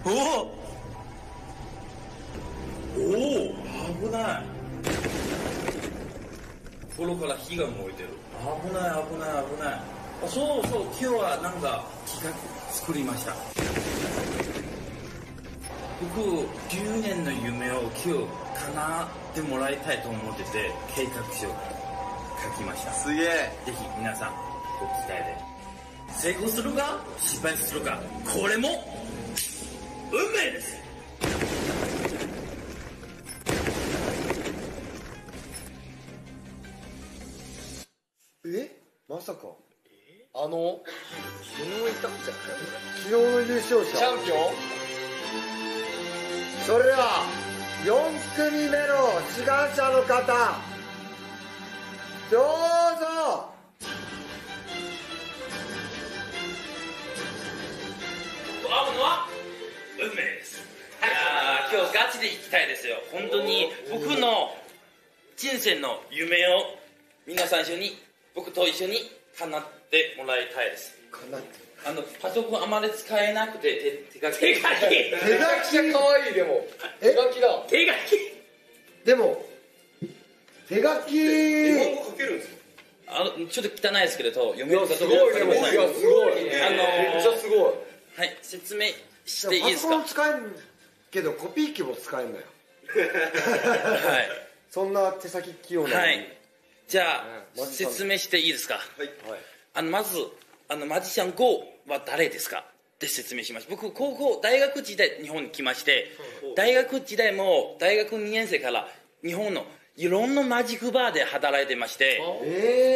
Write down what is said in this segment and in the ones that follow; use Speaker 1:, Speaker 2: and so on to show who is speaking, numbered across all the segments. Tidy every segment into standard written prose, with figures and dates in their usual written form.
Speaker 1: おお、危ない。心から火が燃えてる。危ない危ない危ない。あ、そうそう、今日はなんか企画作りました。僕10年の夢を今日叶ってもらいたいと思ってて、計画書を書きました。
Speaker 2: すげえ。
Speaker 1: ぜひ皆さんご期待で。成功するか失敗するか、これも運命です。
Speaker 3: まさか
Speaker 4: 昨日いたんじゃない
Speaker 3: 昨日の優勝者
Speaker 4: チャンピオン。
Speaker 3: それでは4組目の志願者の方どうぞ。
Speaker 1: 会うのは運命です。今日ガチで行きたいですよ。本当に僕の人生の夢を皆さん一緒に、僕と一緒に叶ってもらいたいです。パソコンあまり使えなくて手書き。
Speaker 4: 手書きが可愛い。でも手書きだ。
Speaker 1: 手書き。
Speaker 3: でも手書き
Speaker 2: 日本語書けるんですか？
Speaker 1: ちょっと汚いですけれど読めるかどうか
Speaker 4: すごい。でもいやすごい。めっちゃすごい。
Speaker 1: はい、説明していいですか？
Speaker 3: パソコン使えんけどコピー機も使えんのよ。
Speaker 1: はい。
Speaker 3: そんな手先器用なのに。
Speaker 1: はい。じゃあ説明していいですか？
Speaker 2: はい。
Speaker 1: まずマジシャン GO は誰ですかって説明しました。僕大学時代日本に来まして、大学時代も大学2年生から日本のいろんなマジックバーで働いてまして、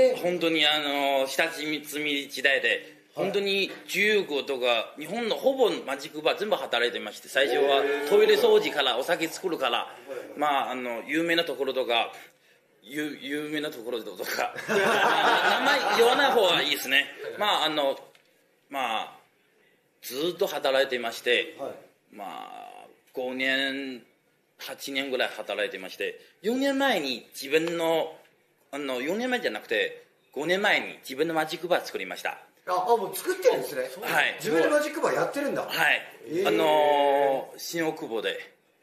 Speaker 1: 本当に下積み時代で本当に15とか日本のほぼマジックバー全部働いてまして、最初はトイレ掃除からお酒作るから、まあ有名なところとか有名なところとか名前言わない方がいいですね。まあずっと働いていまして、まあ5年8年ぐらい働いてまして、4年前に自分の4年前じゃなくて5年前に自分のマジックバー作りました。
Speaker 3: もう作ってるんですね。
Speaker 1: はい。
Speaker 3: 自分でマジックバーやってるんだ。
Speaker 1: はい。新大久保で、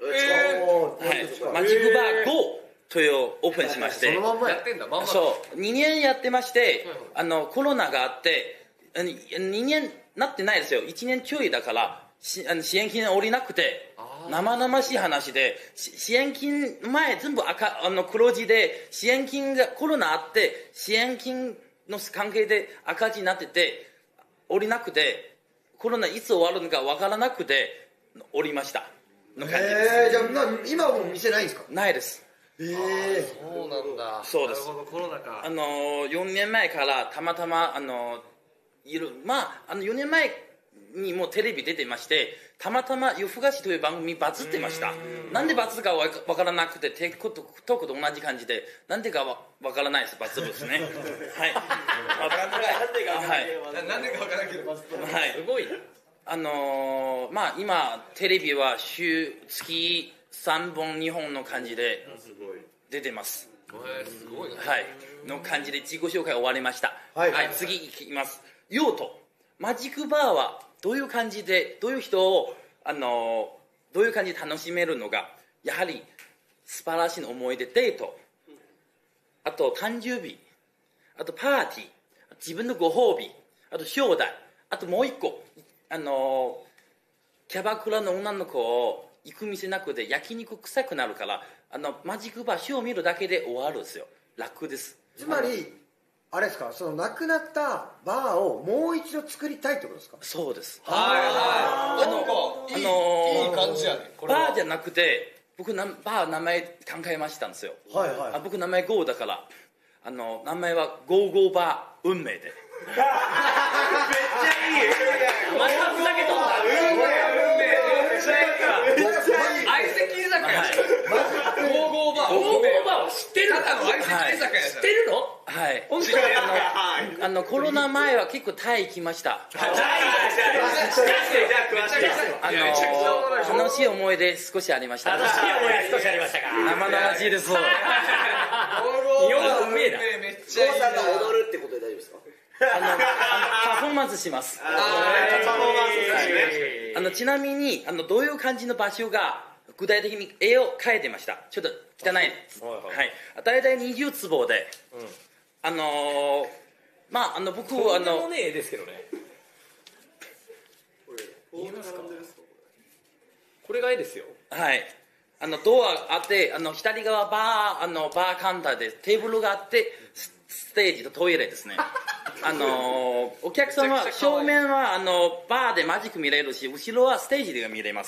Speaker 1: マジックバーGOというオープンしまして、
Speaker 3: そのまんま
Speaker 4: やってんだ。まんま。
Speaker 1: そう2年やってまして、コロナがあって2年なってないですよ。1年ちょいだから支援金下りなくて、生々しい話で支援金前全部黒字で、支援金がコロナあって支援金の関係で赤字になってて降りなくて、コロナいつ終わるのか分からなくて降りましたの感じです。
Speaker 3: じゃあ今はもう店ないんですか？
Speaker 1: ないです。
Speaker 4: そうなんだ。
Speaker 1: そうです。
Speaker 4: なるほど、コロナか。
Speaker 1: 4年前からたまたま4年前にもうテレビ出てまして、たまたま夜更かしという番組バズってました。なんでバズるか分からなくて、テクトークと同じ感じで、なんでか分からないです。バズるですね。はい。
Speaker 4: なんでか分からんけどバズった。
Speaker 1: はい。すごい。今テレビは月3本2本の感じで出てます。
Speaker 4: すごいね。
Speaker 1: はい。の感じで自己紹介終わりました。
Speaker 3: はい。
Speaker 1: 次いきます。用途。マジックバーはどういう感じで、どういう人をどういう感じで楽しめるのか。やはり素晴らしい思い出、デート、あと誕生日、あとパーティー、自分のご褒美、あと兄弟、あともう一個キャバクラの女の子を行く店なくて焼肉臭くなるから、マジックバーショーを見るだけで終わるんですよ。楽です。
Speaker 3: つまりあれですか、そのなくなったバーをもう一度作りたいってことですか？
Speaker 1: そうです。
Speaker 4: いい感じやね。
Speaker 1: バーじゃなくて、僕バー名前考えましたんですよ。僕名前 GO だから、名前は GO バー運命で。めっちゃいい。またふざけとんだ。運命
Speaker 4: 相席居酒屋。ゴーゴーバー。
Speaker 1: ゴーゴーバーを知ってる？
Speaker 4: ただの相席居酒屋
Speaker 1: 知ってるの？はい。本当にコロナ前は結構タイ行きました。楽しい思い出少しありました。
Speaker 5: 楽しい思い出少しありましたか？
Speaker 1: 生々しいです。
Speaker 5: 日本語うめえな。
Speaker 4: めっちゃいいな。
Speaker 2: さんが踊るってことで大丈夫ですか？
Speaker 1: パフォーマンスします。 ちなみにどういう感じの場所が具体的に絵を描いてました。ちょっと汚いです。はい。大体20坪で、僕
Speaker 4: とんでもねえ絵ですけどね。これが絵ですよ。
Speaker 1: はい。ドアあって、左側バーカウンターでテーブルがあって、ステージとトイレですね。お客さんは正面はバーでマジック見れるし、後ろはステージで見れます。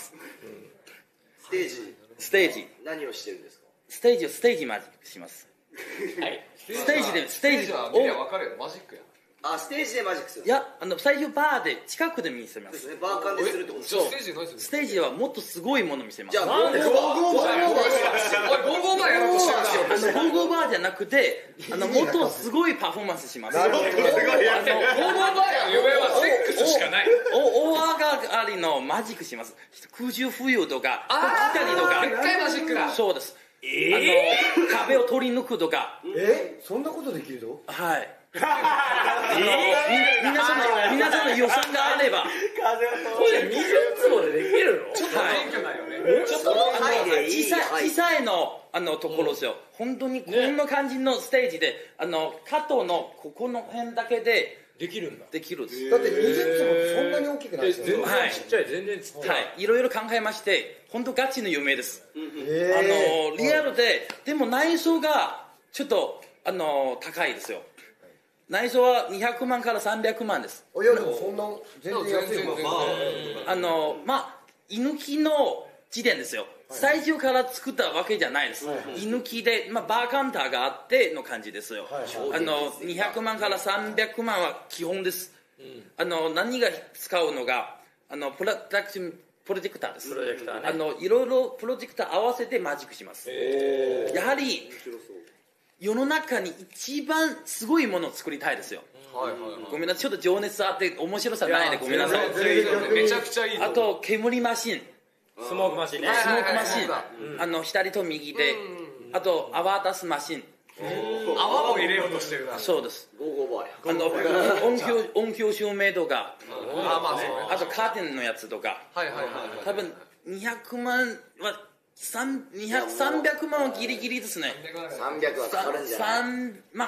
Speaker 1: ステージ。
Speaker 2: 何をしてるんですか？
Speaker 1: ステージマジックします。
Speaker 4: はい。
Speaker 5: ステージは見りゃ分かるよ。マジックや。
Speaker 2: ステージでマジックする。
Speaker 1: いや、最初バーで近くで見せます。
Speaker 2: バーカンでするってことですか？
Speaker 5: ステージ何する？
Speaker 1: ステージはもっとすごいもの見せます。
Speaker 2: じゃあゴーゴーバー
Speaker 5: やろうとしてるな。
Speaker 1: ゴーゴーバーじゃなくて、もっとすごいパフォーマンスします。
Speaker 5: ゴーゴーバーや夢はセックスしかない。
Speaker 1: 大上がりのマジックします。空中浮遊とか、来たりとか。
Speaker 5: でっかいマジックだ。
Speaker 1: そうです。壁を取り抜くとか。
Speaker 3: そんなことできるの？
Speaker 1: はい。皆さんの予算があれば。
Speaker 4: これ20坪でできるの？
Speaker 5: ちょっと謙虚だよね。
Speaker 2: ちょっと
Speaker 1: 小さいのところですよ。本当にこんな感じのステージで、肩のここの辺だけで
Speaker 4: できるんだ。
Speaker 1: できるんです。
Speaker 3: だって20坪ってそんなに大きくないですよね。
Speaker 1: はい。
Speaker 4: ちっちゃい、全然ちっちゃい。
Speaker 1: はい。いろいろ考えまして、本当ガチの夢です。リアルで、でも内装がちょっと高いですよ。内装は200万から300万です。
Speaker 3: いやでもそんな全然安いもん。
Speaker 1: 居抜きの時点ですよ。最初から作ったわけじゃないです。居抜きで、バーカウンターがあっての感じですよ。200万から300万は基本です。何が使うのがプロジェクターです。いろいろプロジェクター合わせてマジックします。やはり世の中に一番すごいものを作りたいですよ。ごめんなさい、ちょっと情熱あって面白さないでごめんなさい。
Speaker 5: めちゃくちゃいい。
Speaker 1: あと煙マシン、
Speaker 4: スモークマシンね。
Speaker 1: スモークマシン、左と右で、あと泡出すマシン。
Speaker 5: 泡を入れようとしてるな。
Speaker 1: そうです。
Speaker 2: ゴーゴーバーや。
Speaker 1: 音響照明とか、
Speaker 5: あ
Speaker 1: とカーテンのやつとか、多分200万は300万はギリギリですね。
Speaker 2: 300はかかるんじゃない？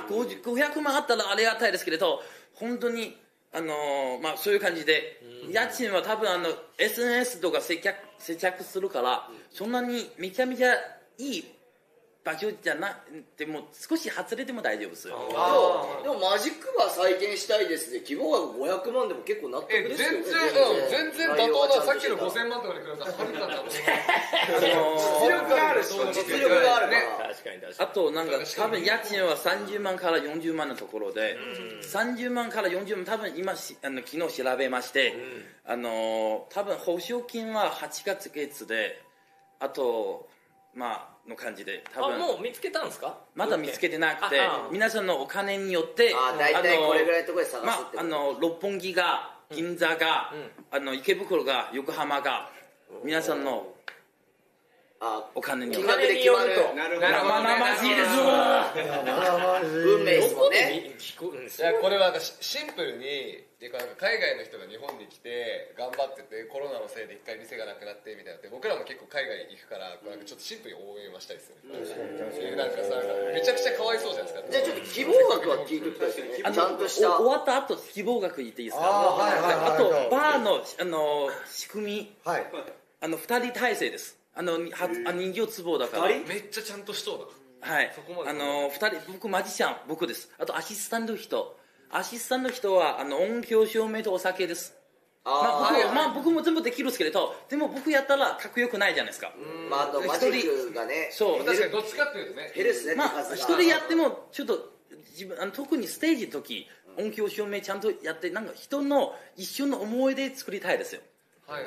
Speaker 1: 500万あったらありがたいですけれど、本当にそういう感じで、家賃は多分SNS とか接着するから、そんなにめちゃめちゃいい場所じゃなくても少し外れても大丈夫ですよ。
Speaker 2: でもマジックバー再建したいですね。希望額500万でも結構納得ですよね。
Speaker 5: 全然妥当だ。さっきの5000万とかに比べたらはるかだと思う。
Speaker 2: 実力があるし、実力があるから。
Speaker 4: 確かに。
Speaker 1: あと多分家賃は30万から40万のところで、30万から40万多分今昨日調べまして、多分保証金は8ヶ月で、あとの感じで多分
Speaker 4: もう見つけたんですか？
Speaker 1: まだ見つけてなくて、皆さんのお金によって
Speaker 2: 大体これぐらいのところで探すって
Speaker 1: 六本木が銀座が、池袋が横浜が皆さんのお金によって
Speaker 2: 金額で決まる。
Speaker 1: 生々しいです
Speaker 2: 運命ですもんね。
Speaker 5: これはシンプルに海外の人が日本に来て頑張ってて、コロナのせいで一回店がなくなってみたいなって、僕らも結構海外行くからちょっとシンプルに応援はしたいですよね。なんかさ、めちゃくちゃかわいそうじゃないですか。
Speaker 2: じゃあちょっと希望額は聞いておきたいですよね。ちゃんとした
Speaker 1: 終わった後希望額言っていいですか？あとバーの仕組み、2人体制です。20坪だから
Speaker 5: めっちゃちゃんとしそうだ。
Speaker 1: はい。2人、僕マジシャン、僕です。あとアシスタントの人は音響照明とお酒です。僕も全部できるんですけれど、でも僕やったらかっこよくないじゃないですか。
Speaker 2: あとマジックがね、
Speaker 1: そう
Speaker 5: 確かにどっちかっていうとね、
Speaker 2: 減るっすね。
Speaker 1: 一人やってもちょっと自分特にステージの時音響照明ちゃんとやって、なんか人の一緒の思い出作りたいですよ。はい。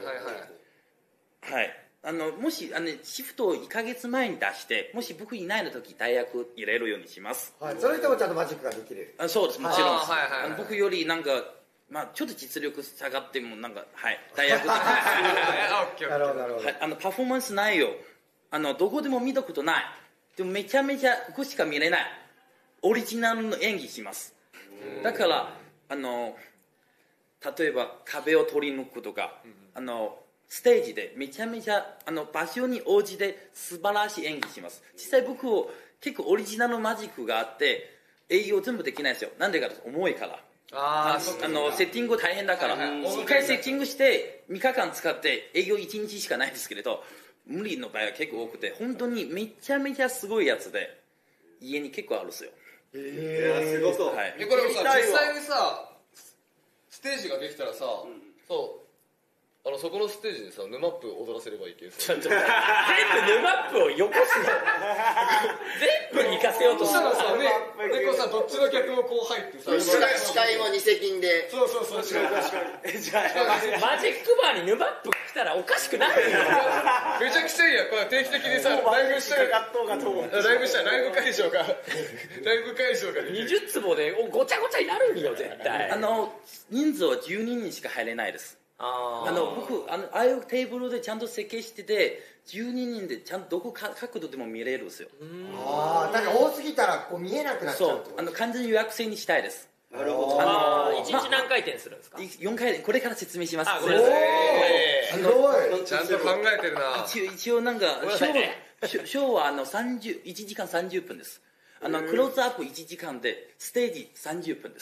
Speaker 1: もしシフトを1ヶ月前に出して、もし僕いないの時大学入れるようにします。
Speaker 3: それでもちゃんとマジックができる。
Speaker 1: そうです、もちろんです。僕よりなんかちょっと実力下がっても大学
Speaker 3: なるほど。
Speaker 1: パフォーマンス内容どこでも見たことない、でもめちゃめちゃここしか見れないオリジナルの演技します。だから例えば壁を取り抜くとか、 ステージでめちゃめちゃ場所に応じて素晴らしい演技します。実際僕結構オリジナルマジックがあって営業全部できないですよ。なんでかと重いから。セッティング大変だから、1回セッティングして3日間使って営業1日しかないですけれど、無理の場合は結構多くて、本当にめちゃめちゃすごいやつで家に結構あるんですよ。
Speaker 3: すごそう。
Speaker 1: はい、
Speaker 5: これもさ、実際にさステージができたらさ、そこのステージでさヌマップ踊らせればいいけど
Speaker 6: 全部ヌマップをよこすの全部に行かせようと
Speaker 5: したらさ、こうさ、どっちの客もこう入ってさ、
Speaker 2: 司会も二席で。
Speaker 5: そう確かに
Speaker 6: じゃあマジックバーにヌマップ来たらおかしくないよ
Speaker 5: めちゃくちゃいいや。これ定期的にさライブしたらライブ会場が
Speaker 6: 20坪でごちゃごちゃになるんよ絶対。
Speaker 1: 人数は12人しか入れないです。僕ああいうテーブルでちゃんと設計してて12人でちゃんとどこ角度でも見れるんですよ。
Speaker 3: だから多すぎたらこう見えなくなっちゃうってこと。
Speaker 1: 完全に予約制にしたいです。
Speaker 3: なるほど。
Speaker 6: 1日何回転するんですか
Speaker 1: ？4回転。これから説明します。
Speaker 3: すごい。
Speaker 5: ちゃんと考えてるな。
Speaker 1: 一応なんかショーは1時間30分です。クローズアップ1時間でステージ30分です。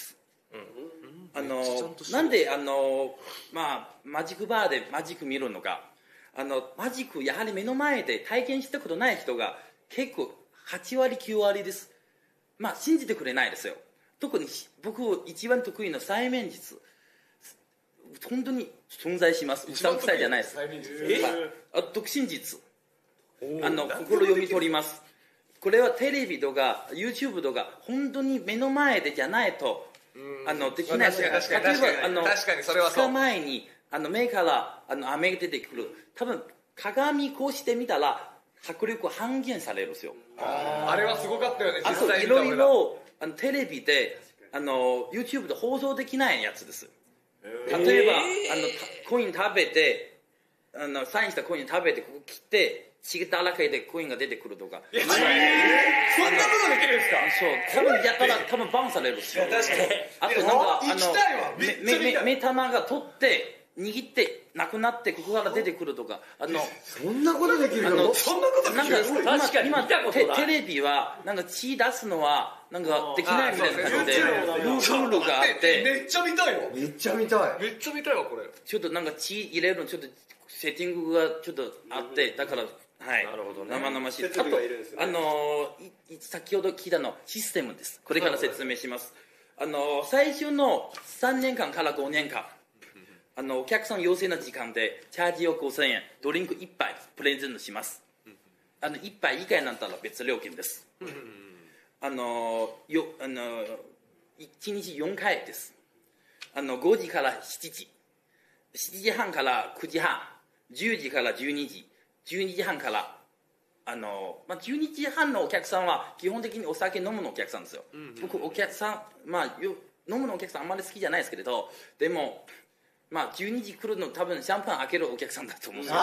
Speaker 1: なんでマジックバーでマジック見るのか。マジックやはり目の前で体験したことない人が結構8割9割です。信じてくれないですよ。特に僕一番得意な催眠術、本当に存在します。うさんくさいじゃないです。独身術、心読み取ります。これはテレビとか YouTube とか本当に目の前でじゃないとできないですよ。
Speaker 5: 確かにそれはそう。
Speaker 1: 2日前に目から飴が出てくる。多分鏡こうしてみたら迫力半減されるんですよ。
Speaker 5: あれはすごかったよね。
Speaker 1: あといろいろテレビでYouTube で放送できないやつです。例えばコイン食べてサインしたコイン食べてここ切って血だらけでコインが出てくるとか。
Speaker 6: そんなことできるんですか？
Speaker 1: そう、多分やったら多分バンされるんですよ。
Speaker 6: 確かに。
Speaker 1: あとなんか目玉が取って握ってなくなってここから出てくるとか。
Speaker 3: そんなことできるの？
Speaker 6: そんなことできるの？確かに見たことない。
Speaker 1: テレビはなんか血出すのはなんかできないみたいな感じでルールがあって
Speaker 5: めっちゃ見たいわ。
Speaker 3: めっちゃ見たい。
Speaker 5: めっちゃ見たいわこれ。
Speaker 1: ちょっとなんか血入れるのちょっとセッティングがちょっとあってだからはい、
Speaker 6: なるほどね。
Speaker 1: 生々しい。あと先ほど聞いたのシステムです。これから説明します。最初の3年間から5年間お客さん要請の時間でチャージを5000円、ドリンク1杯プレゼントします。1杯以下になったら別料金です。1日4回です。5時から7時、7時半から9時半、10時から12時、12時半から12時半のお客さんは基本的にお酒飲むのお客さんですよ。僕お客さん飲むのお客さんあんまり好きじゃないですけれど、でも12時来るの多分シャンパン開けるお客さんだと思うんですよ。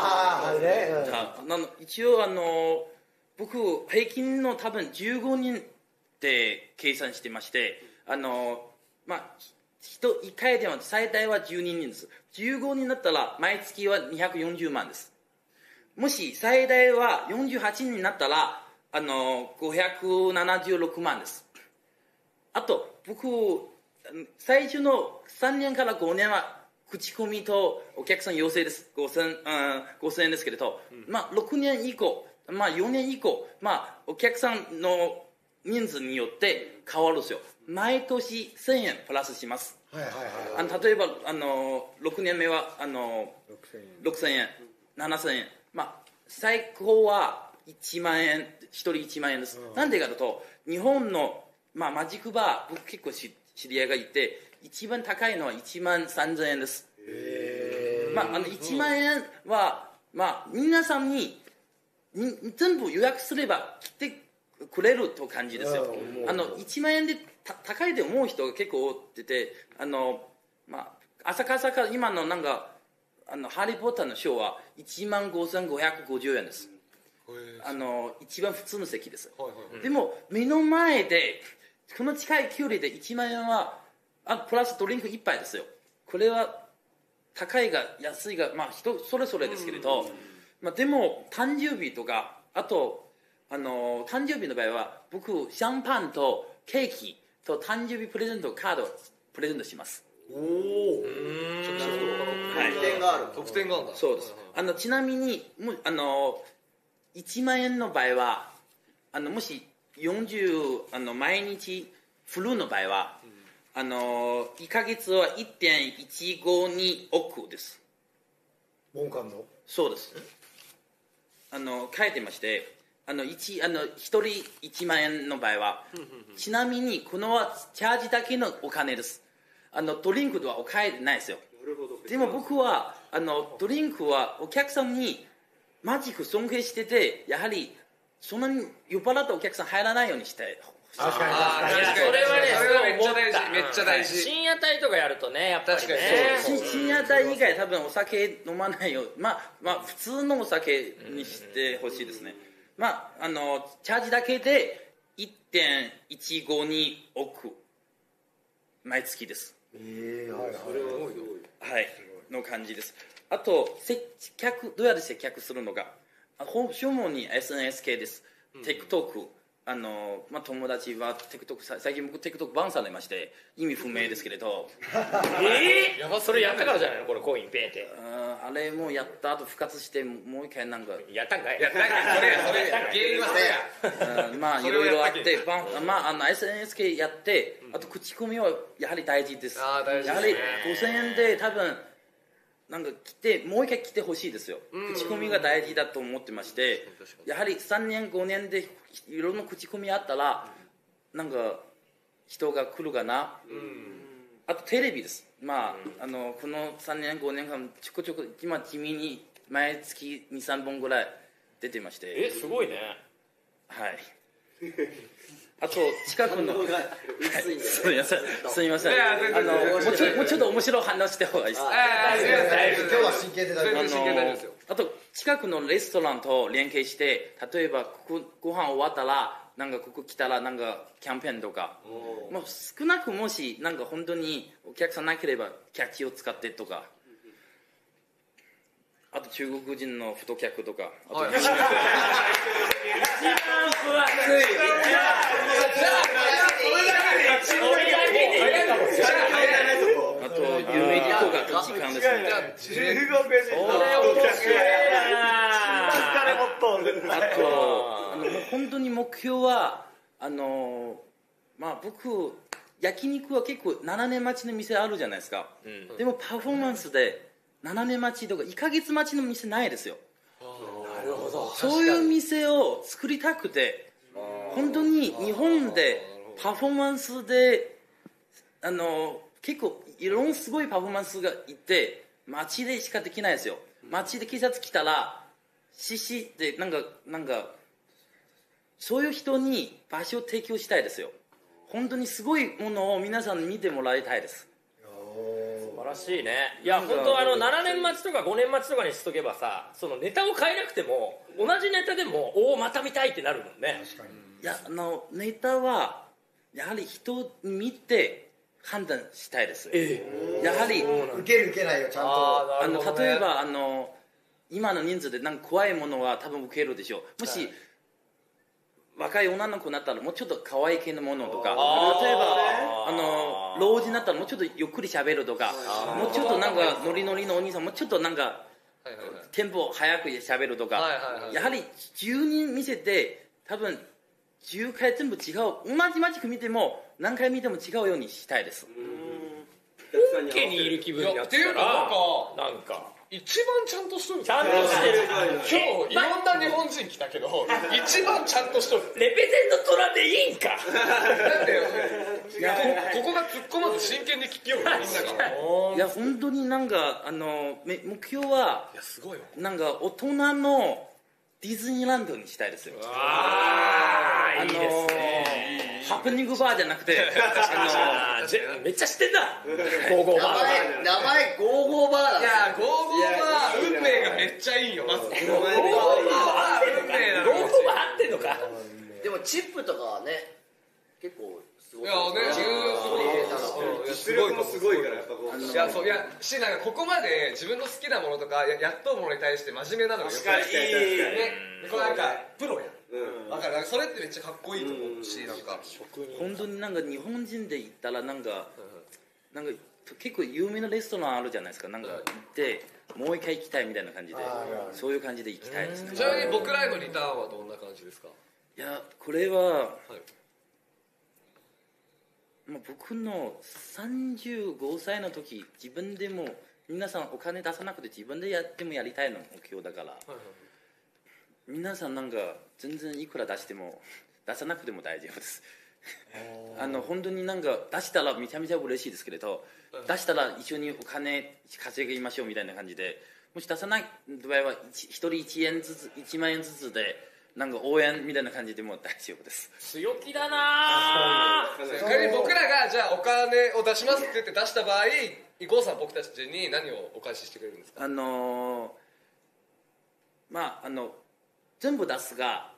Speaker 1: 一応僕平均の多分15人で計算してまして、1回では最大は12人です。15人だったら毎月は240万です。もし最大は48人になったら576万です。あと僕最初の3年から5年は口コミとお客さん要請です。5000円ですけれど、6年以降、4年以降、お客さんの人数によって変わるんですよ。毎年1000円プラスします。例えば6年目は6000円、7000円、最高は1万円、1人1万円です。なんでかというと日本の、マジックバー僕結構知り合いがいて一番高いのは1万3000円です。1万円は、皆さんに全部予約すれば来てくれると感じですよ。1万円で高いと思う人が結構多くて、朝から今のなんかハリー・ポッターのショーは15,550円です。一番普通の席です。でも目の前でこの近い距離で1万円はプラスドリンク1杯ですよ。これは高いが安いが、人それぞれですけれど、でも誕生日とか、あと誕生日の場合は僕シャンパンとケーキと誕生日プレゼントカードをプレゼントします。
Speaker 2: 特典がある。
Speaker 5: 特典があるんだ。
Speaker 1: そうです。ちなみに1万円の場合はもし毎日フルの場合は1ヶ月は 1.152 億です。
Speaker 3: ウォンカンの
Speaker 1: そうです。書いてまして、1人1万円の場合は、ちなみにこのはチャージだけのお金です。ドリンクとはお買いでないですよ。でも僕はドリンクはお客さんにマジック尊敬してて、やはりそんなに酔っ払ったお客さん入らないようにして
Speaker 3: 確かに
Speaker 6: それはね
Speaker 5: それはめっちゃ大
Speaker 6: すごい思った
Speaker 5: 事、めっちゃ大事。
Speaker 6: 深夜帯とかやるとね、やっぱりね、
Speaker 5: 確かに
Speaker 1: 深夜帯以外多分お酒飲まないよ。普通のお酒にしてほしいですね。チャージだけで 1.152 億毎月です。はいの感じです。あとどうやって接客するのか、主に SNS 系です。TikTok、友達は TikTok、最近僕 TikTok バンされまして意味不明ですけれど
Speaker 6: それやったからじゃないの、これコインペンって
Speaker 1: あれもやった後復活してもう一回なんか
Speaker 6: やったんかい。
Speaker 5: それ原因はそれや。
Speaker 1: いろいろあってSNS 系やって、あと口コミはやはり大事です。
Speaker 5: 大事ですね。
Speaker 1: やはり5000円で多分なんかもう一回来てほしいですよ。口コミが大事だと思ってまして、やはり3年5年でいろんな口コミあったらなんか人が来るかな。あとテレビです。この3年5年間ちょこちょこ今地味に毎月 2,3 本ぐらい出てまして、
Speaker 6: すごいね。
Speaker 1: はい。あと近くのすみませんもうちょっと面白い話した方がいいです。
Speaker 3: 今日は真剣で大丈夫。
Speaker 1: あと近くのレストランと連携して、例えばご飯終わったらなんかここ来たらなんかキャンペーンとか、少なくもしなんか本当にお客さんなければキャッチを使ってとか、あと中国人の太客とか、あと
Speaker 6: 一番分厚い。
Speaker 1: あと有名人とか時間ですね。
Speaker 4: 中国人の
Speaker 1: あと本当に目標は僕焼肉は結構7年待ちの店あるじゃないですか。でもパフォーマンスで7年待ちとか1ヶ月待ちの店ないですよ。
Speaker 6: なるほど。
Speaker 1: そういう店を作りたくて、本当に日本でパフォーマンスで結構いろんなすごいパフォーマンスがいて、街でしかできないですよ。街で警察来たらでなんかそういう人に場所を提供したいですよ。本当にすごいものを皆さんに見てもらいたいです。
Speaker 6: 素晴らしいね。いや本当7年待ちとか5年待ちとかにしとけばさ、そのネタを変えなくても同じネタでもまた見たいってなるもんね。
Speaker 3: 確かに。
Speaker 1: いやネタはやはり人に見て判断したいです。やはり
Speaker 3: 受ける受けないよちゃんと。
Speaker 1: 例えば今の人数でなんか怖いものは多分受けるでしょう。もし若い女の子になったらもうちょっと可愛い系のものとか、例えば老人になったらもうちょっとゆっくり喋るとか、もうちょっとなんかノリノリのお兄さんもうちょっとなんかテンポ早く喋るとか、やはり10人見せて多分10回全部違う、同じマジック見ても何回見ても違うようにしたいです。
Speaker 6: 本家にいる気分になってたらなんか
Speaker 5: 一番ちゃんとしとる。
Speaker 6: ちゃんとしてる。
Speaker 5: 今日いろんな日本人来たけど一番ちゃんとしとる。
Speaker 6: レペゼント取らんでいいんか。
Speaker 5: だってここが突っ込まず真剣に聞きよるみんなが。
Speaker 1: いや本当になんか目標はなんか大人のディズニーランドにしたいですよ。
Speaker 6: いいですね。
Speaker 1: ハプニングバーじゃなくて
Speaker 6: めっちゃ知ってんだ。ゴーゴーバー。
Speaker 2: 名前ゴーゴーバーだ。
Speaker 5: いやゴーゴーバー運命がめっちゃいいよ。まずゴーゴーバー
Speaker 6: 合ってんのか。
Speaker 2: でもチップとかはね結構
Speaker 5: いやね、
Speaker 4: 実力もすごいからやっぱこう。
Speaker 5: いやそういやしなんかここまで自分の好きなものとかやっとうものに対して真面目なのがよく
Speaker 4: 確かに
Speaker 5: ね、これなんかプロやん。
Speaker 4: うん。
Speaker 5: だからそれってめっちゃかっこいいと思うし、なんか
Speaker 1: 本当になんか日本人で行ったらなんか結構有名なレストランあるじゃないですか。なんか行ってもう一回行きたいみたいな感じで、そういう感じで行きたいですね。
Speaker 5: ちなみに僕らへのリターンはどんな感じですか？
Speaker 1: いやこれは、僕の35歳の時自分でも皆さんお金出さなくて自分でやってもやりたいの目標だから、皆さんなんか全然いくら出しても出さなくても大丈夫です本当になんか出したらめちゃめちゃ嬉しいですけれど、出したら一緒にお金稼ぎましょうみたいな感じで、もし出さない場合は一人1万円ずつでなんか応援みたいな感じでも大丈夫です。
Speaker 6: 強気だなぁ。
Speaker 5: 仮に僕らがじゃあお金を出しますって言って出した場合、郷さん僕たちに何をお返ししてくれるんですか？
Speaker 1: 全部出すが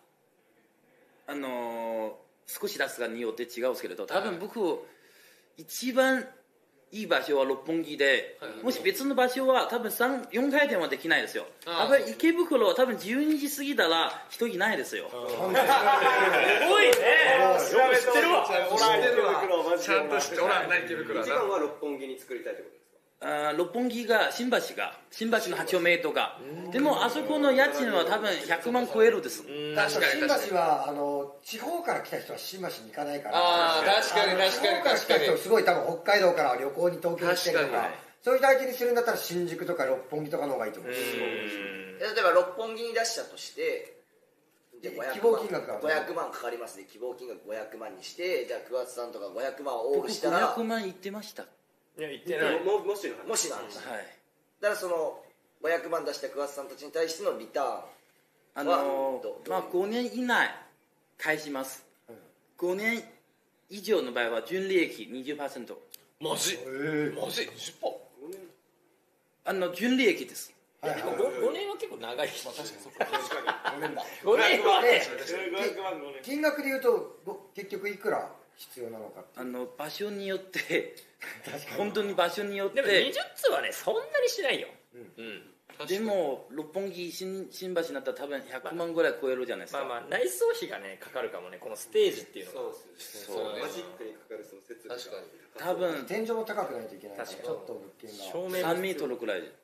Speaker 1: 少し出すがによって違うんですけれど、多分僕一番いい場所は六本木で、もし別の場所は多分4回転はできないですよ。多分池袋は多分12時過ぎたら人いないですよ。
Speaker 6: すごいね。よく知ってるわ。
Speaker 5: ちゃんと知っておらんない池袋は
Speaker 4: 一番は六本木に作りたいってことですか？
Speaker 1: 六本木が新橋の8丁目とかでもあそこの家賃は多分100万超えるです。
Speaker 5: 確かに
Speaker 3: 新橋は地方から来た人は新橋に行かないから、
Speaker 5: 確かに
Speaker 3: 地方から来た人すごい多分北海道から旅行に東京に来てるとか、そういう相手にするんだったら新宿とか六本木とかの方がいいと思う。
Speaker 2: 例えば六本木に出したとして
Speaker 3: 希望金額が
Speaker 2: 500万かかりますね。希望金額500万にして、じゃあ桑田さんとか500万を応募したら
Speaker 1: 500万言ってました。
Speaker 6: いや言ってない。
Speaker 2: もしの話、
Speaker 1: はい。
Speaker 2: だからその500万出した桑田さんたちに対してのリターンは
Speaker 1: 5年以内返します。5年以上の場合は純利益 20%。
Speaker 5: マジ 20%？
Speaker 1: 純利益です。
Speaker 6: 5年は結構長い。確かにそっか。5年だ。5年はね。
Speaker 3: 金額で言うと結局いくら必要なのかって
Speaker 1: 場所によって本当に場所によって
Speaker 6: でも20通はねそんなにしないよ。
Speaker 1: でも六本木新橋になったら多分100万ぐらい超えるじゃないですか。
Speaker 6: 内装費がねかかるかもね、このステージっていうのが。
Speaker 4: そうマジックにかかるその設備が
Speaker 1: 多分
Speaker 3: 天井も高くないといけないから、ちょっと物件が
Speaker 1: 3メートルくらいで。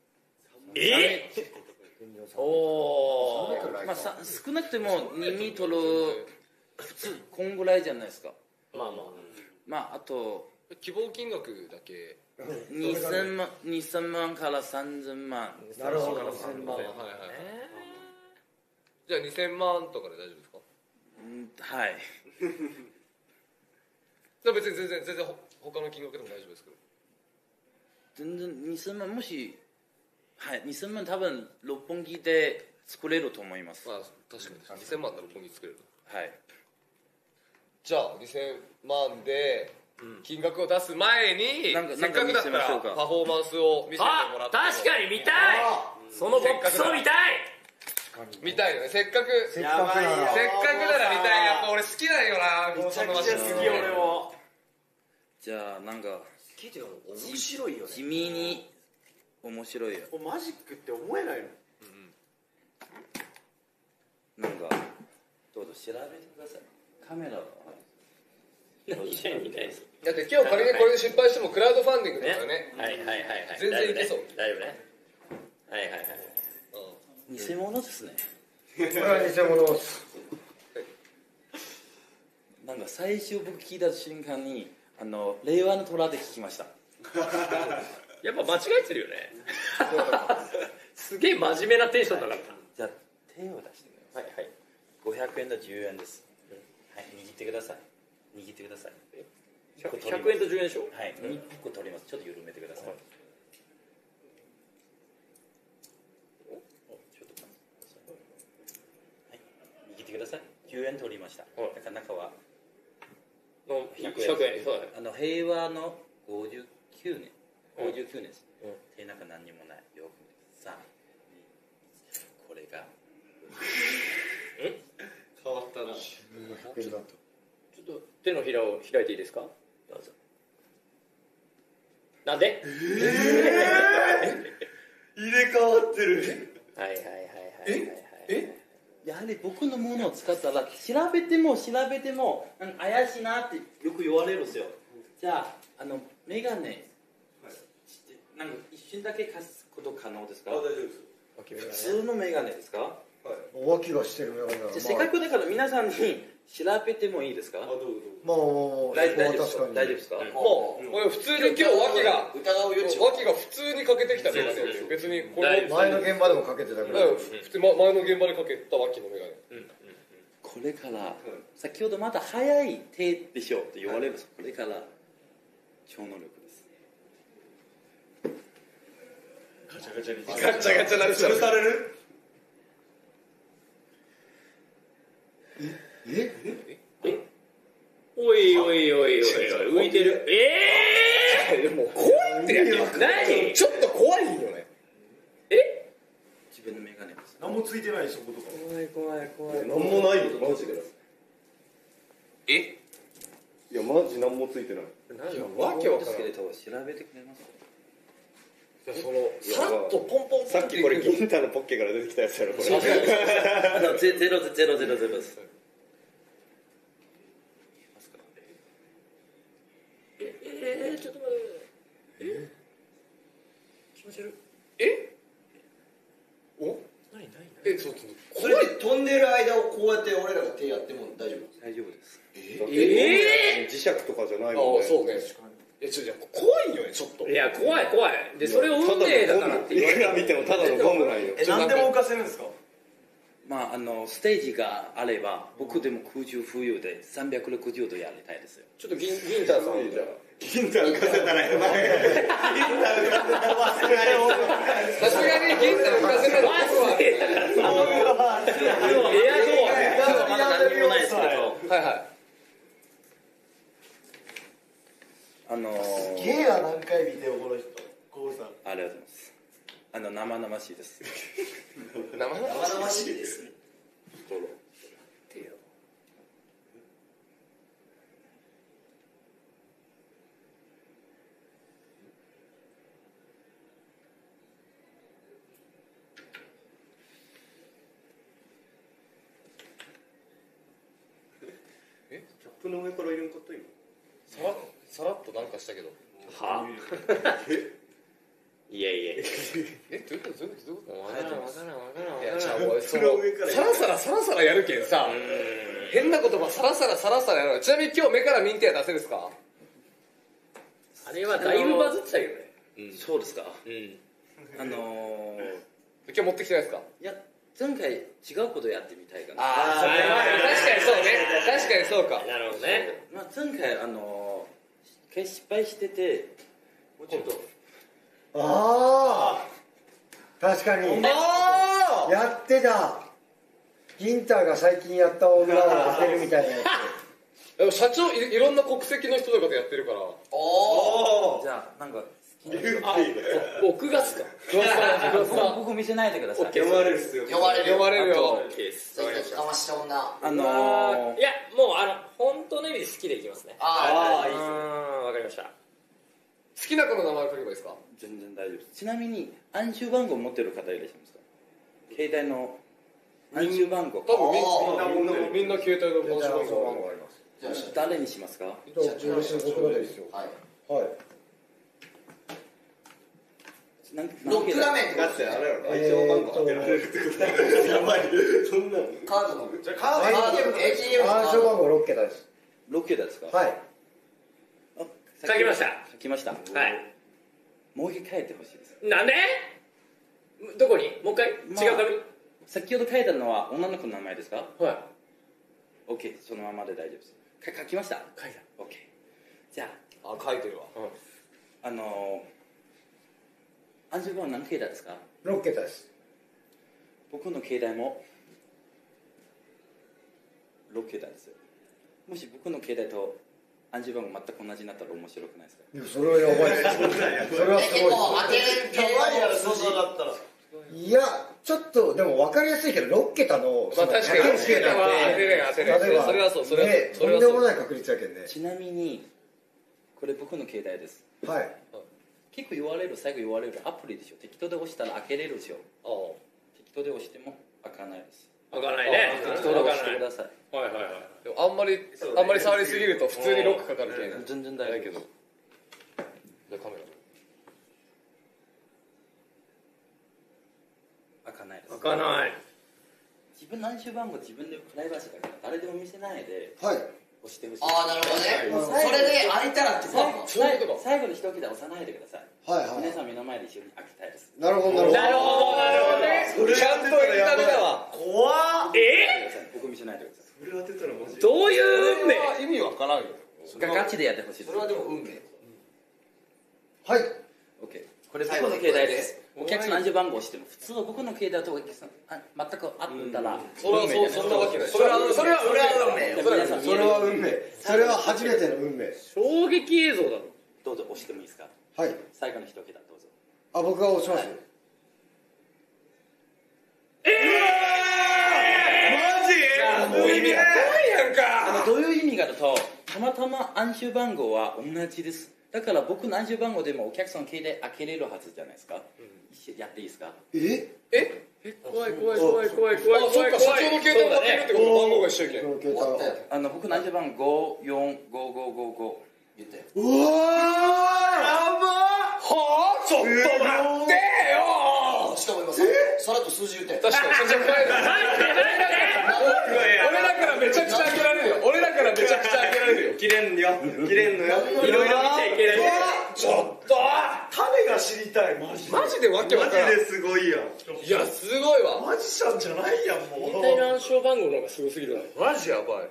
Speaker 6: おお。
Speaker 1: 少なくても2メートル普通こんぐらいじゃないですか。あと
Speaker 5: 希望金額だけ
Speaker 1: 2000万から3000万。
Speaker 3: なるほど。2000万。
Speaker 5: じゃあ2000万とかで大丈夫ですか？
Speaker 1: はい。
Speaker 5: じゃあ別に全然他の金額でも大丈夫ですけど。
Speaker 1: 全然2000万もし2000万多分六本木で作れると思います。
Speaker 5: 確かに2000万なら六本木作れる。
Speaker 1: はい。
Speaker 5: じゃあ2000万で金額を出す前にせっかくだったらパフォーマンスを見せてもらって。
Speaker 6: 確かに見たい。そのボックスを見たい。
Speaker 5: 見たいよね。せっかくなら見たい。やっぱ俺好きなんよな。めちゃくちゃ好き俺も。
Speaker 1: じゃあなんか
Speaker 2: 聞いてよ、面白いよね。
Speaker 1: 地味に面白いよ。
Speaker 4: マジックって思えないの？
Speaker 1: なんかどうぞ調べてください。カメラは
Speaker 6: 見たいです。
Speaker 5: だって今日仮にこれで失敗してもクラウドファンディングだからね。全然いけそう。
Speaker 6: 大丈夫ね。
Speaker 1: 偽物ですね。
Speaker 3: これは偽物です。
Speaker 1: なんか最初僕聞いた瞬間に令和の虎で聞きました。
Speaker 6: やっぱ間違えてるよね。すげえ真面目なテンションだから。
Speaker 1: じゃあ手を出してください。500円と10円です。はい、握ってください。
Speaker 6: 100円と10円でしょ。
Speaker 1: はい、1個取ります。ちょっと緩めてください。握ってください。10円取りました。だから中は
Speaker 6: 100円。
Speaker 1: 平和の59年。59年です。手中何にもない。よくさあ、これが
Speaker 5: 変わったな。
Speaker 3: 100円だと。
Speaker 6: ちょっと手のひらを開いていいですか？どうぞ。なんで？
Speaker 4: 入れ替わってる。
Speaker 6: はいはいはいはい。
Speaker 1: やはり僕のものを使ったら調べてもなんか怪しいなってよく言われるんですよ。じゃあメガネ、なんか一瞬だけ貸すこと可能ですか？
Speaker 4: 大丈夫です。
Speaker 1: 普通のメガネですか？
Speaker 3: 脇がしてるメガネなら、
Speaker 1: せっかくだから皆さんに調べてもいいですか？
Speaker 3: もう
Speaker 1: 大丈夫ですか？大丈夫ですか？
Speaker 5: もう俺普通に今日脇が
Speaker 2: 疑う余地
Speaker 5: 普通にかけてきたメガネで別にこれ
Speaker 3: 前の現場でもかけてたけど、
Speaker 5: 普通前の現場でかけた脇のメガネ。
Speaker 1: これから先ほどまだ早い手でしょと言われるんです。これから超能力です。
Speaker 4: ガチャガチャに。
Speaker 5: ガチャガチャなる。
Speaker 4: 潰される？
Speaker 6: おい浮いてる。
Speaker 5: でも怖いってやつ。
Speaker 6: 何？
Speaker 5: ちょっと怖いよね。
Speaker 1: 自分のメガネです。
Speaker 4: 何もついてないそことか。
Speaker 6: 怖い。
Speaker 4: 何もないよマジで。いやマジ何もついてない。
Speaker 5: わけわからん。
Speaker 1: ですけれど調べてくれます？
Speaker 5: さらっとポンポン
Speaker 4: さっきこれ銀太のポッケから出てきたやつやろこれ。
Speaker 1: ゼロです。
Speaker 6: ちょっと待って。気持ち悪い。
Speaker 5: 何？そう
Speaker 2: それで飛んでる間をこうやって俺らが手やっても大丈夫？
Speaker 1: 大丈夫です。
Speaker 4: 磁石とかじゃないもんね。
Speaker 5: そうね。怖いよねちょっと。
Speaker 6: いや怖い。でそれを運命だからって言われ
Speaker 4: いくら見てもただのゴムなんよ。
Speaker 7: 何でも浮かせるんですか？
Speaker 1: まあステージがあれば僕でも空中浮遊で360度やりたいですよ。
Speaker 6: ちょっと銀太さんじゃあ。
Speaker 4: 銀太浮かせたらやばい。
Speaker 5: さすがに銀太浮かせたら
Speaker 1: エアドアまだ何もないですけど。
Speaker 5: はい
Speaker 7: ゲーは何回見てよこの人。コウさん。
Speaker 1: ありがとうございます。生々しいです。
Speaker 2: 生々しいですね。
Speaker 4: キャップの上から入れんかった今。
Speaker 5: さらっとなんかしたけど。
Speaker 6: いや。
Speaker 5: どういうこと
Speaker 6: わからん。
Speaker 5: いやじゃあもうサラサラやるけんさ。変な言葉サラサラやる。ちなみに今日目からミンティア出せるですか？
Speaker 6: あれはだいぶバズってたけどね。
Speaker 1: そうですか。
Speaker 5: 今日持ってきてないですか？
Speaker 1: いや前回違うことやってみたいかな。
Speaker 5: 確かにそうね。確かにそうか。
Speaker 6: なるほどね。
Speaker 1: まあ前回一回失敗しててもうちょっと。
Speaker 3: 確かにやってた。銀太が最近やった女を当てるみたいなやつ。
Speaker 5: でも社長いろんな国籍の人とかとやってるから。
Speaker 1: じゃあなんか
Speaker 6: 僕がっすか？
Speaker 1: 僕見せないでください。
Speaker 4: 読まれるっすよ。
Speaker 2: 読まれる
Speaker 6: オ
Speaker 2: よ。
Speaker 6: ッケーです。
Speaker 2: かました女。
Speaker 6: いやもう本当の意味で好きでいきますね。
Speaker 2: いいですね。
Speaker 6: わかりました。
Speaker 5: 好きな子の名前を書けばいいですか？
Speaker 1: 全然大丈夫です。ちなみに暗証番号持ってる方いらっしゃいますか？携帯の暗証番号。
Speaker 5: 多分みんな携帯の暗証番号あります。
Speaker 1: 誰にしますか？
Speaker 3: 僕らですよ。はい。
Speaker 2: ロック画面って
Speaker 4: だってあれやろ相手の番号当てられるってことやばい。そんなの。
Speaker 2: カードの。
Speaker 7: じゃあカード
Speaker 2: ATM
Speaker 3: 暗証番号6桁です。
Speaker 1: 6桁ですか？
Speaker 3: はい。
Speaker 6: 書きました。
Speaker 1: 書きました。
Speaker 6: はい。
Speaker 1: もう一回書いてほしいです。
Speaker 6: なんで？どこに？もう一回？違う紙？
Speaker 1: 先ほど書いたのは女の子の名前ですか？
Speaker 6: はい。
Speaker 1: OK そのままで大丈夫です。書きました？
Speaker 6: 書いた。
Speaker 1: OK じゃあ
Speaker 5: 書いてるわ。
Speaker 1: 暗証番号何桁ですか
Speaker 3: ？6桁です。
Speaker 1: 僕の携帯も6桁です。もし僕の携帯と暗証番号全く同じになったら面白くないですか？
Speaker 3: いやそれはやばいです。それはすごいです。
Speaker 2: 当てる
Speaker 7: やばいやろ想像だったら。
Speaker 3: いやちょっとでも分かりやすいけど6桁の
Speaker 5: まあ確かに
Speaker 3: 100桁って
Speaker 5: 当てれん
Speaker 3: 例えば
Speaker 5: それはそうそれは
Speaker 3: ね
Speaker 5: そう
Speaker 3: とんでもない確率やけんね。
Speaker 1: ちなみにこれ僕の携帯です。
Speaker 3: はい
Speaker 1: 結構最後言われるアプリでしょ。適当で押したら開けれるでしょ。適当で押しても開かないです。
Speaker 6: 開かないね。
Speaker 1: 適当で押してください。
Speaker 6: はいはいはい。
Speaker 5: でもあんまり触りすぎると普通にロックかかるけん
Speaker 1: 全然大丈夫
Speaker 5: けど。じゃあカメラ
Speaker 1: 開かないです。
Speaker 6: 開かない。
Speaker 1: 自分の暗証番号自分でプライバシーだから誰でも見せないで
Speaker 3: はい
Speaker 1: 押してほしい。
Speaker 2: ああなるほどね、
Speaker 1: もう
Speaker 2: それで開いたらってことか。
Speaker 1: 最後の一桁押さないでください。
Speaker 3: はいはい
Speaker 1: 皆さん目の前で一緒に開きたいです。
Speaker 3: なるほどなるほど
Speaker 6: なるほどね。
Speaker 5: ちゃんと言うためだわ。
Speaker 7: 怖っ。
Speaker 1: 僕見せないでくださ
Speaker 7: それ当てたらマジで。
Speaker 6: どういう運命？
Speaker 5: 意味わからんよ。
Speaker 1: い。ガチでやってほしいです。
Speaker 2: それはでも運命。
Speaker 3: はい
Speaker 1: OK。これ僕の携帯です。お客さんの暗証番号をしても普通は僕の携帯だとお客さん全くあったら
Speaker 5: それはそんなわけない。
Speaker 2: それは運命。
Speaker 1: 皆さん見える
Speaker 3: それは運命それは初めての運命
Speaker 6: 衝撃映像だろ。
Speaker 1: どうぞ押してもいいですか。
Speaker 3: はい
Speaker 1: 最後の一桁どうぞ。
Speaker 3: あ僕が押します
Speaker 5: もう意味わからんやんか。
Speaker 1: どういう意味かだとたまたま暗証番号は同じです。だから僕の暗証番号でもお客さんの携帯開けれるはずじゃないですか。一緒やっていいですか。
Speaker 6: 怖い怖い怖い怖い怖い
Speaker 5: あ、そっか、社長の携帯も開けるってこと番号が一緒やけん。
Speaker 3: この携帯は
Speaker 1: 僕の暗証番号545555言って。
Speaker 3: うわ
Speaker 5: はぁちょっと待ってよ
Speaker 2: しかも今さらっと数字言って。
Speaker 5: 確かに、そっちは怖いな。俺だからめちゃくちゃ開けられるよ。俺だからめちゃくちゃ開けられるよ。
Speaker 7: 切れんのよ。切れんのよ。
Speaker 6: いろいろ見ちゃいけない。
Speaker 5: ちょっと
Speaker 7: 種が知りたいマジで。
Speaker 5: マジでわけわ
Speaker 7: マ
Speaker 5: からん。
Speaker 7: ジですごいやん。
Speaker 5: いや、すごいわ。
Speaker 7: マジシャンじゃないやんもう。
Speaker 6: 携帯の暗証番号の方がすごすぎるな。
Speaker 5: マジやばい。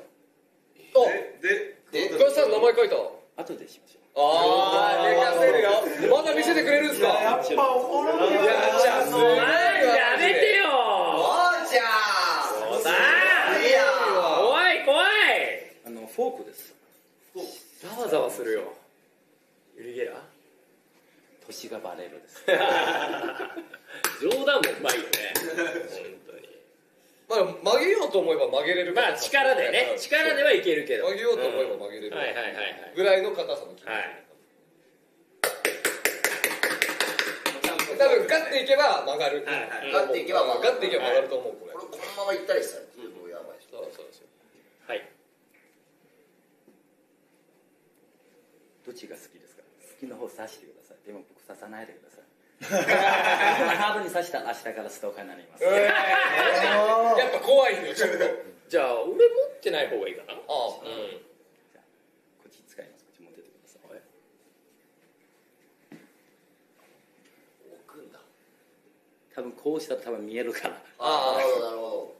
Speaker 7: で、
Speaker 5: 深井さん名前書いた。
Speaker 1: 後でしましょう。
Speaker 5: あー、寝かせるよ。まだ見せてくれるんすか。
Speaker 7: やっぱおもろい
Speaker 5: いや、じゃあすごいわ。
Speaker 6: やめてよ。
Speaker 2: おーちゃん。
Speaker 6: さあ
Speaker 2: いや
Speaker 6: 怖い怖い。
Speaker 1: フォークです。
Speaker 6: ざわざわするよ。ユリ・ゲラー
Speaker 1: 年がバレるです。
Speaker 6: 冗談もうまいよね。本当に。
Speaker 5: まあ、曲げようと思えば曲げれる。
Speaker 6: まあ力でね、力ではいけるけど。
Speaker 5: 曲げようと思えば曲げれる。
Speaker 6: はいはいはいはい。
Speaker 5: ぐらいの硬さの筋肉。
Speaker 6: はい。
Speaker 5: 多分ガッていけば曲がる。
Speaker 2: ガッていけば曲がる。
Speaker 5: ガッていけば曲がると思うこれ。
Speaker 2: これこのまま行ったりしたらもうやばいでしょ。
Speaker 5: そうそうそう。
Speaker 6: はい。
Speaker 1: どっちが好きですか。好きな方刺してください。でも僕刺さないでください。ハードに刺したら明日からストーカーになります。
Speaker 5: やっぱ怖いんだよちょっと。
Speaker 6: じゃあ俺持ってない方がいいかな。
Speaker 5: ああ。
Speaker 1: こっち使います。こっち持っててください。
Speaker 2: 置くんだ。
Speaker 1: 多分こうしたら多分見えるから。
Speaker 2: ああなるほどなるほど。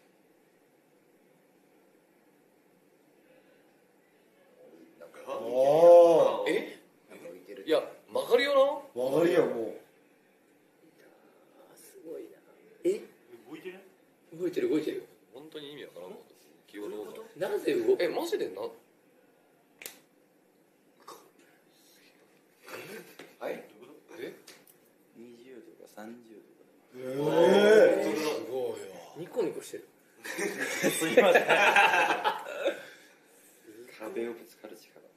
Speaker 3: あ
Speaker 5: え？
Speaker 2: 置いてる。
Speaker 5: いや曲がるよ
Speaker 3: あ曲がりやも
Speaker 6: すごいな。え？動いてる動いてる。
Speaker 5: な。本当に意味わからん。気をどうぞ。
Speaker 6: なぜ動く？
Speaker 5: え、マジでな。
Speaker 2: はい。
Speaker 5: え
Speaker 1: 20度か30
Speaker 3: う
Speaker 1: 度か。
Speaker 5: すごいよ。
Speaker 6: ニコニコしてる。
Speaker 1: すいません。壁をぶつかる力。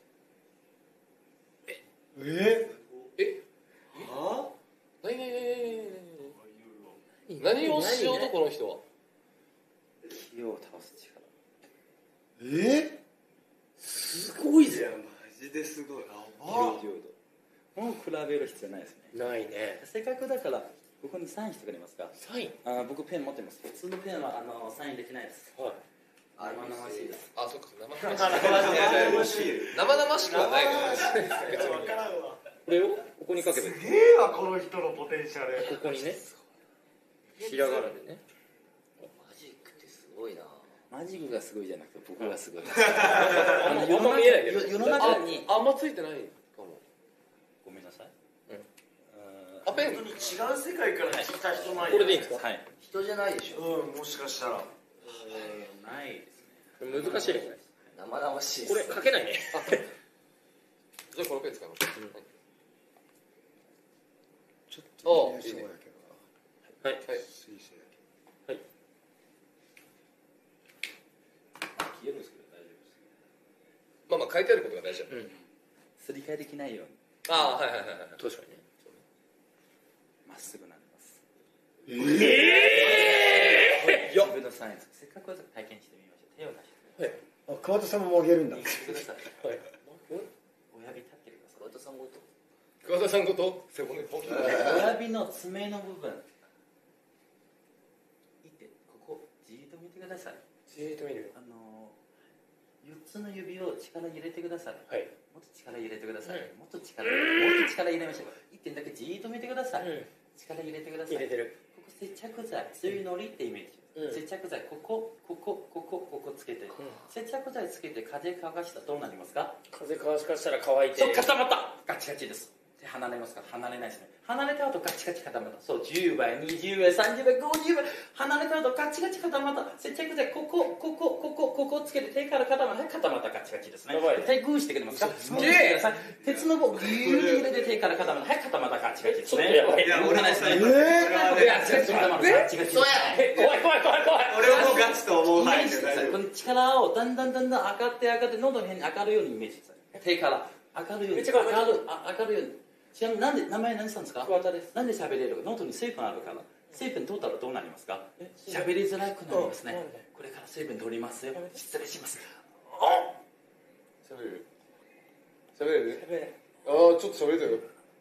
Speaker 5: 何をしようとこの人は。
Speaker 1: 木を倒す力。
Speaker 6: すごいぜ。
Speaker 7: マジですごい。
Speaker 1: 90度。もう比べる必要ないですね。
Speaker 6: ないね。
Speaker 1: せっかくだからここにサインしてくれますか。
Speaker 6: サイン。
Speaker 1: 僕ペン持ってます。普通のペンはサインできないです。
Speaker 6: はい。
Speaker 1: 生々しいです。
Speaker 5: あ、そっか。生々しくはないです。
Speaker 6: これをここに書けばいい。
Speaker 7: すげえわこの人のポテンシャル。
Speaker 6: ここにね。ひらがなでね。
Speaker 2: マジックってすごいな。
Speaker 1: マジックがすごいじゃなくて僕がすごい。
Speaker 6: あんま見えないけど。
Speaker 1: 世の中に
Speaker 5: あんまついてないかも。
Speaker 1: ごめんなさい。
Speaker 5: あ、ペン。
Speaker 7: 本当に違う世界から来た人なんや。
Speaker 6: これでいいんですか。
Speaker 1: はい。
Speaker 2: 人じゃないでしょ。
Speaker 7: もしかしたら。
Speaker 1: ないですね。
Speaker 6: 難しいね。
Speaker 2: 生々しい。
Speaker 6: これ書けないね。
Speaker 5: じゃあこのペン使います。
Speaker 3: ちょっと
Speaker 5: あ、いいね。
Speaker 6: はい
Speaker 5: はい
Speaker 1: 消えるんですけど大丈夫です。
Speaker 5: まあまあ書いてあることが大事だ、
Speaker 1: すり替えできないように
Speaker 5: ああはいはいはいはい
Speaker 6: 確かにね
Speaker 1: まっすぐなります。
Speaker 6: よ
Speaker 1: 自分のサインせっかくだから体験してみましょう。手を出して
Speaker 6: はい
Speaker 3: あ桑田さんも曲げるんだ。
Speaker 1: ください。
Speaker 6: はい
Speaker 1: 親指立ってください。
Speaker 2: 桑田さんごと
Speaker 5: 桑田さんこと背骨ポン
Speaker 1: 親指の爪の部分いってここじーっと見てください。
Speaker 6: じーっと見る
Speaker 1: 4つの指を力入れてください。
Speaker 6: はい
Speaker 1: もっと力入れてください。
Speaker 6: はい
Speaker 1: もっと力入れましょう。1点だけじーっと見てください。力入れてください。
Speaker 6: 入れてる
Speaker 1: ここ接着剤、強いのりってイメージ。接着剤ここつけて、接着剤つけて風乾かしたらどうなりますか？
Speaker 6: 風乾かしたら乾いて
Speaker 1: そう固まったガチガチです。手離れますか？離れないですね。離れた後ガチガチ固まった。そう10倍20倍30倍50倍離れた後ガチガチ固まった。接着剤ここつけて手から固まった。はい固まったガチガチですね。
Speaker 6: やばい
Speaker 1: 手グーしてくれますか？すげえ鉄の棒ギューッ入れて手から固まった。はい固まったガチガチですね。
Speaker 6: やばい
Speaker 1: 動かないですね。ガチガチ固まるガチガチ。
Speaker 2: そうや
Speaker 6: 怖い
Speaker 7: 俺もガチと思う
Speaker 1: イメー
Speaker 7: 範囲で大丈
Speaker 1: ジしてください。この力をだんだん上がって喉の辺に上がるようにイメージしてください。手から上がるように上がるように。ちなみになんで名前何したんですか？
Speaker 6: 桑田です。
Speaker 1: なんで喋れるか？喉に水分あるから。水分取ったらどうなりますか？喋りづらくなりますね。これから水分取りますよ。失礼します。
Speaker 5: 喋れるああちょっと喋れたよ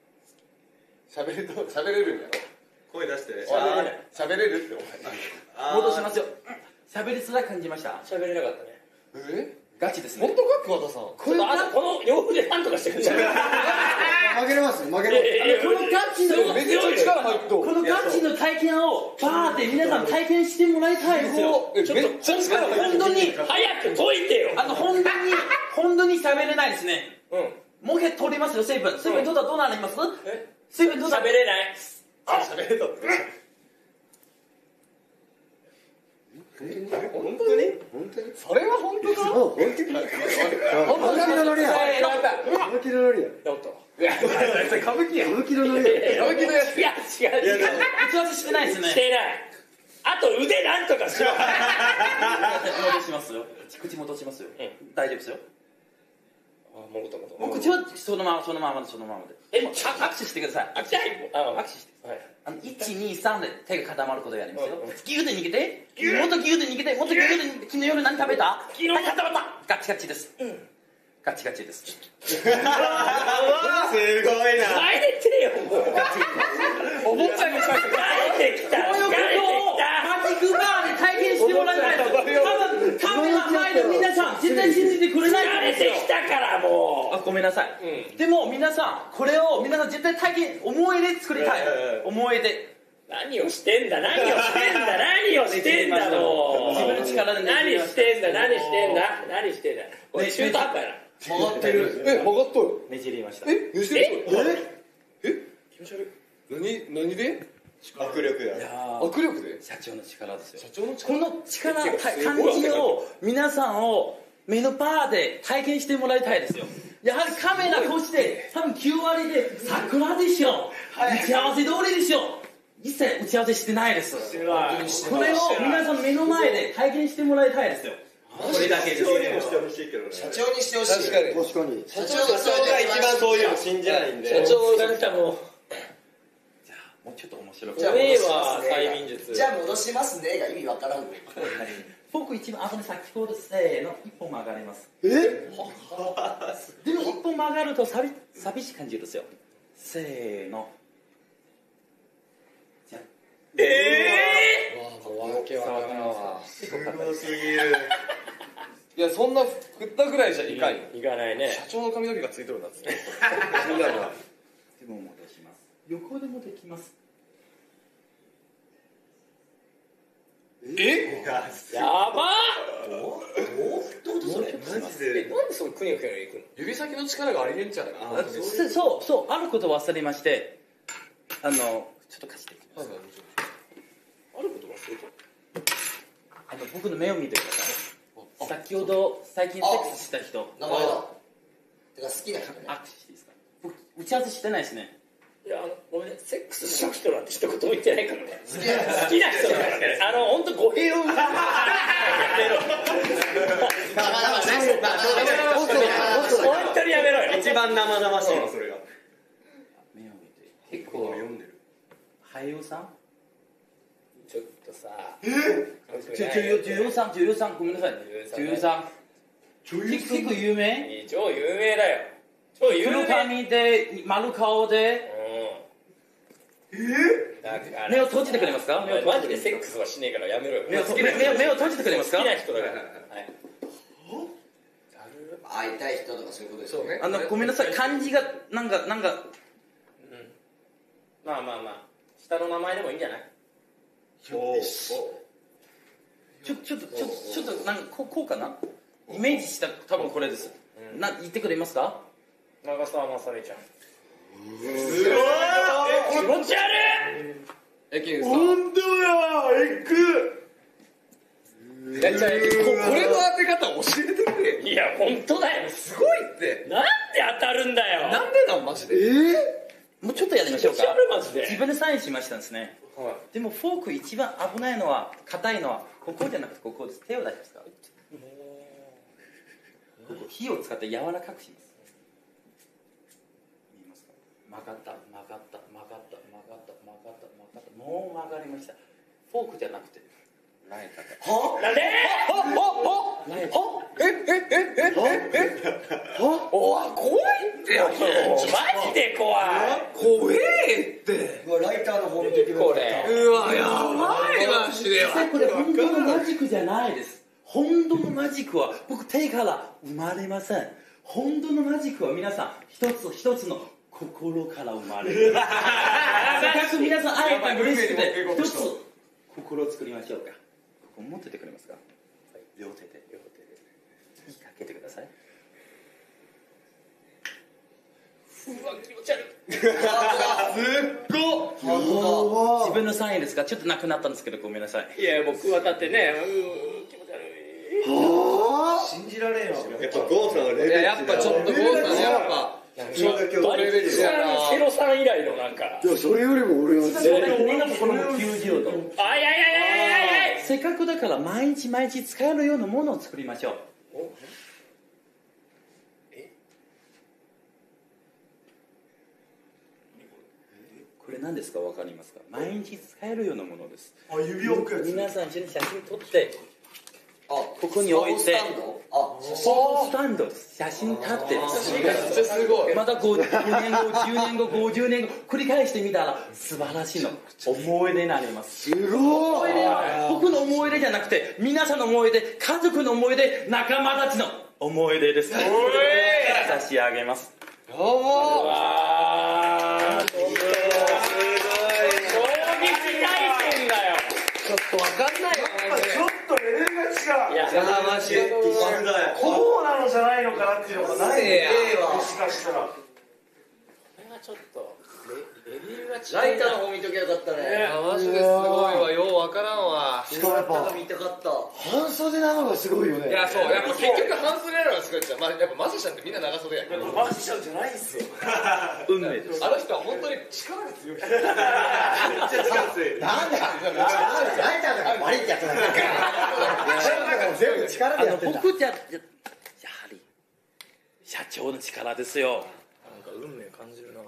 Speaker 5: 喋れるんやろ
Speaker 7: 夫。声出して。
Speaker 5: 喋れるってお前
Speaker 1: 戻しますよ。喋りづらく感じました。
Speaker 6: 喋れなかったね
Speaker 1: ガチですね。
Speaker 5: 本当か桑田さん
Speaker 6: これあとこの洋服で何とかしてくれ
Speaker 3: 曲げれます曲げれます。
Speaker 1: このガチの
Speaker 5: めっちゃ力入っと
Speaker 1: このガチの体験をバーって皆さん体験してもらいたいですよ。
Speaker 5: めっちゃ力入っ
Speaker 1: 本当に
Speaker 6: 早く解いてよ
Speaker 1: 本当に喋れないですね。もう一回取りますよ水分取ったらどうなります？水分取ったら
Speaker 6: 喋れない
Speaker 5: 喋れたって
Speaker 3: 本当に
Speaker 5: それは本当か
Speaker 3: 本当に本気のノリや本気のノリや
Speaker 6: やった
Speaker 5: それ歌舞伎や
Speaker 3: 本気のノリや
Speaker 5: 歌舞伎のやつ
Speaker 6: いや違う
Speaker 1: 打ち合わせしてないですね。
Speaker 6: してないあと腕なんとかしろ
Speaker 1: 戻しますよ。口戻しますよ。大丈夫ですよ。
Speaker 6: もぐともと
Speaker 1: もう口はそのままで。もう握手してください。
Speaker 6: あ来たい
Speaker 1: 握手して。123で手が固まることをやりますよ。ギューで逃げて。もっとギューで逃げて。もっとギューで逃げて。昨日夜何食べた？はい固まった。ガチガチです。ガチガチです。
Speaker 7: すごいな。
Speaker 6: 帰れてよお坊ちゃんに帰ってきた
Speaker 1: こういうことをマジックバーで体験してもらいたいです。多分カメラ前で皆さん絶対信じてくれないと思うんですよ。
Speaker 6: 疲れてきたからもう
Speaker 1: ごめんなさい。でも皆さんこれを皆さん絶対体験思い出作りたい。思い出。
Speaker 6: 何をしてんだもう
Speaker 1: 自分の力で
Speaker 6: 何してんだこれ中途半端やな
Speaker 1: 曲がってる。
Speaker 5: 曲がっとる
Speaker 1: ねじりました。
Speaker 5: ねじれとる気持ち悪い何で
Speaker 7: 握力や。
Speaker 5: 握力で
Speaker 1: 社長の力ですよ。
Speaker 5: 社長の力
Speaker 1: この力感じを皆さんを目のバーで体験してもらいたいですよ。やはりカメラ越して多分9割で桜でしょ。打ち合わせ通りでしょ。一切打ち合わせしてないです。これを皆さん目の前で体験してもらいたいですよ。これだけです。
Speaker 7: 社長にもしてほしいけどね。
Speaker 2: 社長にしてほしい。
Speaker 5: 確かに
Speaker 3: 確かに
Speaker 2: 社長がそう
Speaker 7: が一番そういうの信じないんで。
Speaker 6: 社長が来たもう
Speaker 1: じゃあもうちょっと面白く。
Speaker 2: じゃあ
Speaker 6: 上は催眠術
Speaker 2: じゃあ戻しますねが意味わからんの。
Speaker 1: 僕一番後に先ほどせーの一本曲がります。でも一本曲がると寂しい感じるんですよ。せーの。じゃ
Speaker 5: わけわからんわ
Speaker 7: すごすぎる。
Speaker 5: いやそんな振ったぐらいじゃいかんよ
Speaker 6: いかないね
Speaker 5: 社長の髪の毛がついとるなっつって
Speaker 1: 手も戻します。横でもできます。
Speaker 6: やば
Speaker 1: それ
Speaker 7: マジで。
Speaker 6: なんでそのクニャクニャいくの
Speaker 5: 指先の力がありげんちゃう
Speaker 1: そうあることを忘れましてちょっと貸してきます
Speaker 6: あること忘れた
Speaker 1: 僕の目を見てください。先ほど最近セックスした人
Speaker 2: 名前だ。てか好きな人ね。
Speaker 1: 握手していいですか？僕打ち合わせしてないですね。
Speaker 6: いやも俺セックスしな人なんて一言も言ってないからね。好きな人だからね。本当語弊をやめろ。本当にやめろよ。
Speaker 7: 一番生々しいのそれが。
Speaker 1: 目を見て結構
Speaker 7: 読んでる。
Speaker 1: 俳優さん
Speaker 6: ちょっとさ。
Speaker 1: 女優さんごめんなさい。女優さん結構有名。
Speaker 6: 超有名だよ。超有名。
Speaker 1: 黒髪で丸顔で。目を閉じてくれますか？
Speaker 6: マジでセックスはしねえからやめろよ。
Speaker 1: 目を閉じてくれますか？
Speaker 6: 好きな人だから。
Speaker 2: 会いたい人とかそういうことですよね。
Speaker 1: ごめんなさい、漢字がなんか
Speaker 6: まあ下の名前でもいいんじゃない？
Speaker 1: ちょっとなんかこうかな、イメージした多分これです。言ってくれますか？
Speaker 6: 長澤まさみちゃん。
Speaker 1: すごい
Speaker 6: 気持ち悪い。
Speaker 5: エキンさん。
Speaker 3: 本当やエッグ。
Speaker 5: これの当て方教えてくれ。
Speaker 6: いや本当だよ。
Speaker 5: すごいって。
Speaker 6: なんで当たるんだよ。
Speaker 5: なんでなんマジで。
Speaker 1: もうちょっとやりましょうか。
Speaker 6: マジで。
Speaker 1: 自分でサインしましたんですね。でもフォーク一番危ないのは、硬いのはここじゃなくてここです。手を出しますか？火を使って柔らかくします。見えますか？曲がったもう曲がりました。フォークじゃなくてライター。
Speaker 6: なんで？おわ怖いってよ。マジで怖い。
Speaker 5: 怖えって。
Speaker 2: ライターの方見てくれ。
Speaker 6: これ。
Speaker 5: うわやばいマジで。
Speaker 1: これ本当のマジックじゃないです。本当のマジックは僕手から生まれません。本当のマジックは皆さん一つ一つの心から生まれる。せっかく皆さん会えた嬉しくて一つ心を作りましょうか。ここ持っててくれますか？両手で火かけてください。
Speaker 6: うわ気持ち悪い。
Speaker 5: すっごっ。
Speaker 1: 自分のサインですか？ちょっとなくなったんですけどごめんなさい。
Speaker 6: いや僕はだってね、気持ち悪い。
Speaker 2: 信じられんよ。
Speaker 7: やっぱ郷さんはレベル違う。
Speaker 5: やっぱちょっと郷さんやっぱ。
Speaker 6: レベルセロさん以来のなんか。
Speaker 3: いやそれよりも俺は
Speaker 1: それのところも90度。
Speaker 6: あいや
Speaker 1: せっかくだから毎日使えるようなものを作りましょう。これ何ですか？分かりますか？毎日使えるようなものです。
Speaker 3: 指を置くやつ。
Speaker 1: 皆さん一緒に写真撮って
Speaker 2: こ
Speaker 1: こに置いて
Speaker 2: スタンド。
Speaker 1: スタンドです。写真立って
Speaker 5: めっちゃすごい。
Speaker 1: また50年後10年後50年後繰り返してみたら素晴らしいの思い出になります。
Speaker 3: すごい。
Speaker 1: 僕の思い出じゃなくて皆さんの思い出、家族の思い出、仲間たちの思い出です。差し上げます。
Speaker 5: やば
Speaker 6: 衝撃体験だよ。
Speaker 5: ちょっとわかんないよ。
Speaker 3: ちょっとレベルが違う。
Speaker 6: いや
Speaker 5: マジで。
Speaker 3: こうなのじゃないのかなっていうのがないね。もしかしたら。
Speaker 6: これはちょっとレビューが違う。
Speaker 2: ライターの方見ときゃよかったね。
Speaker 5: マジですごいわ。ようわからんわ。
Speaker 3: しかもやっぱ
Speaker 2: 見たかった。
Speaker 3: 半袖なのがすごいよね。
Speaker 5: いやそうやっぱ結局半袖なのがすごいっちゃう。やっぱマジシャンってみんな長袖やけど。
Speaker 3: マジシャンじゃないんすよ。
Speaker 1: 運命です。
Speaker 5: あの人は本当に力が強い。
Speaker 3: なんだ。ライターだから悪いってやつなんだから。全部力でやってんだ。
Speaker 1: 僕じゃやはり社長の力ですよ。
Speaker 6: なんか運命感じるな。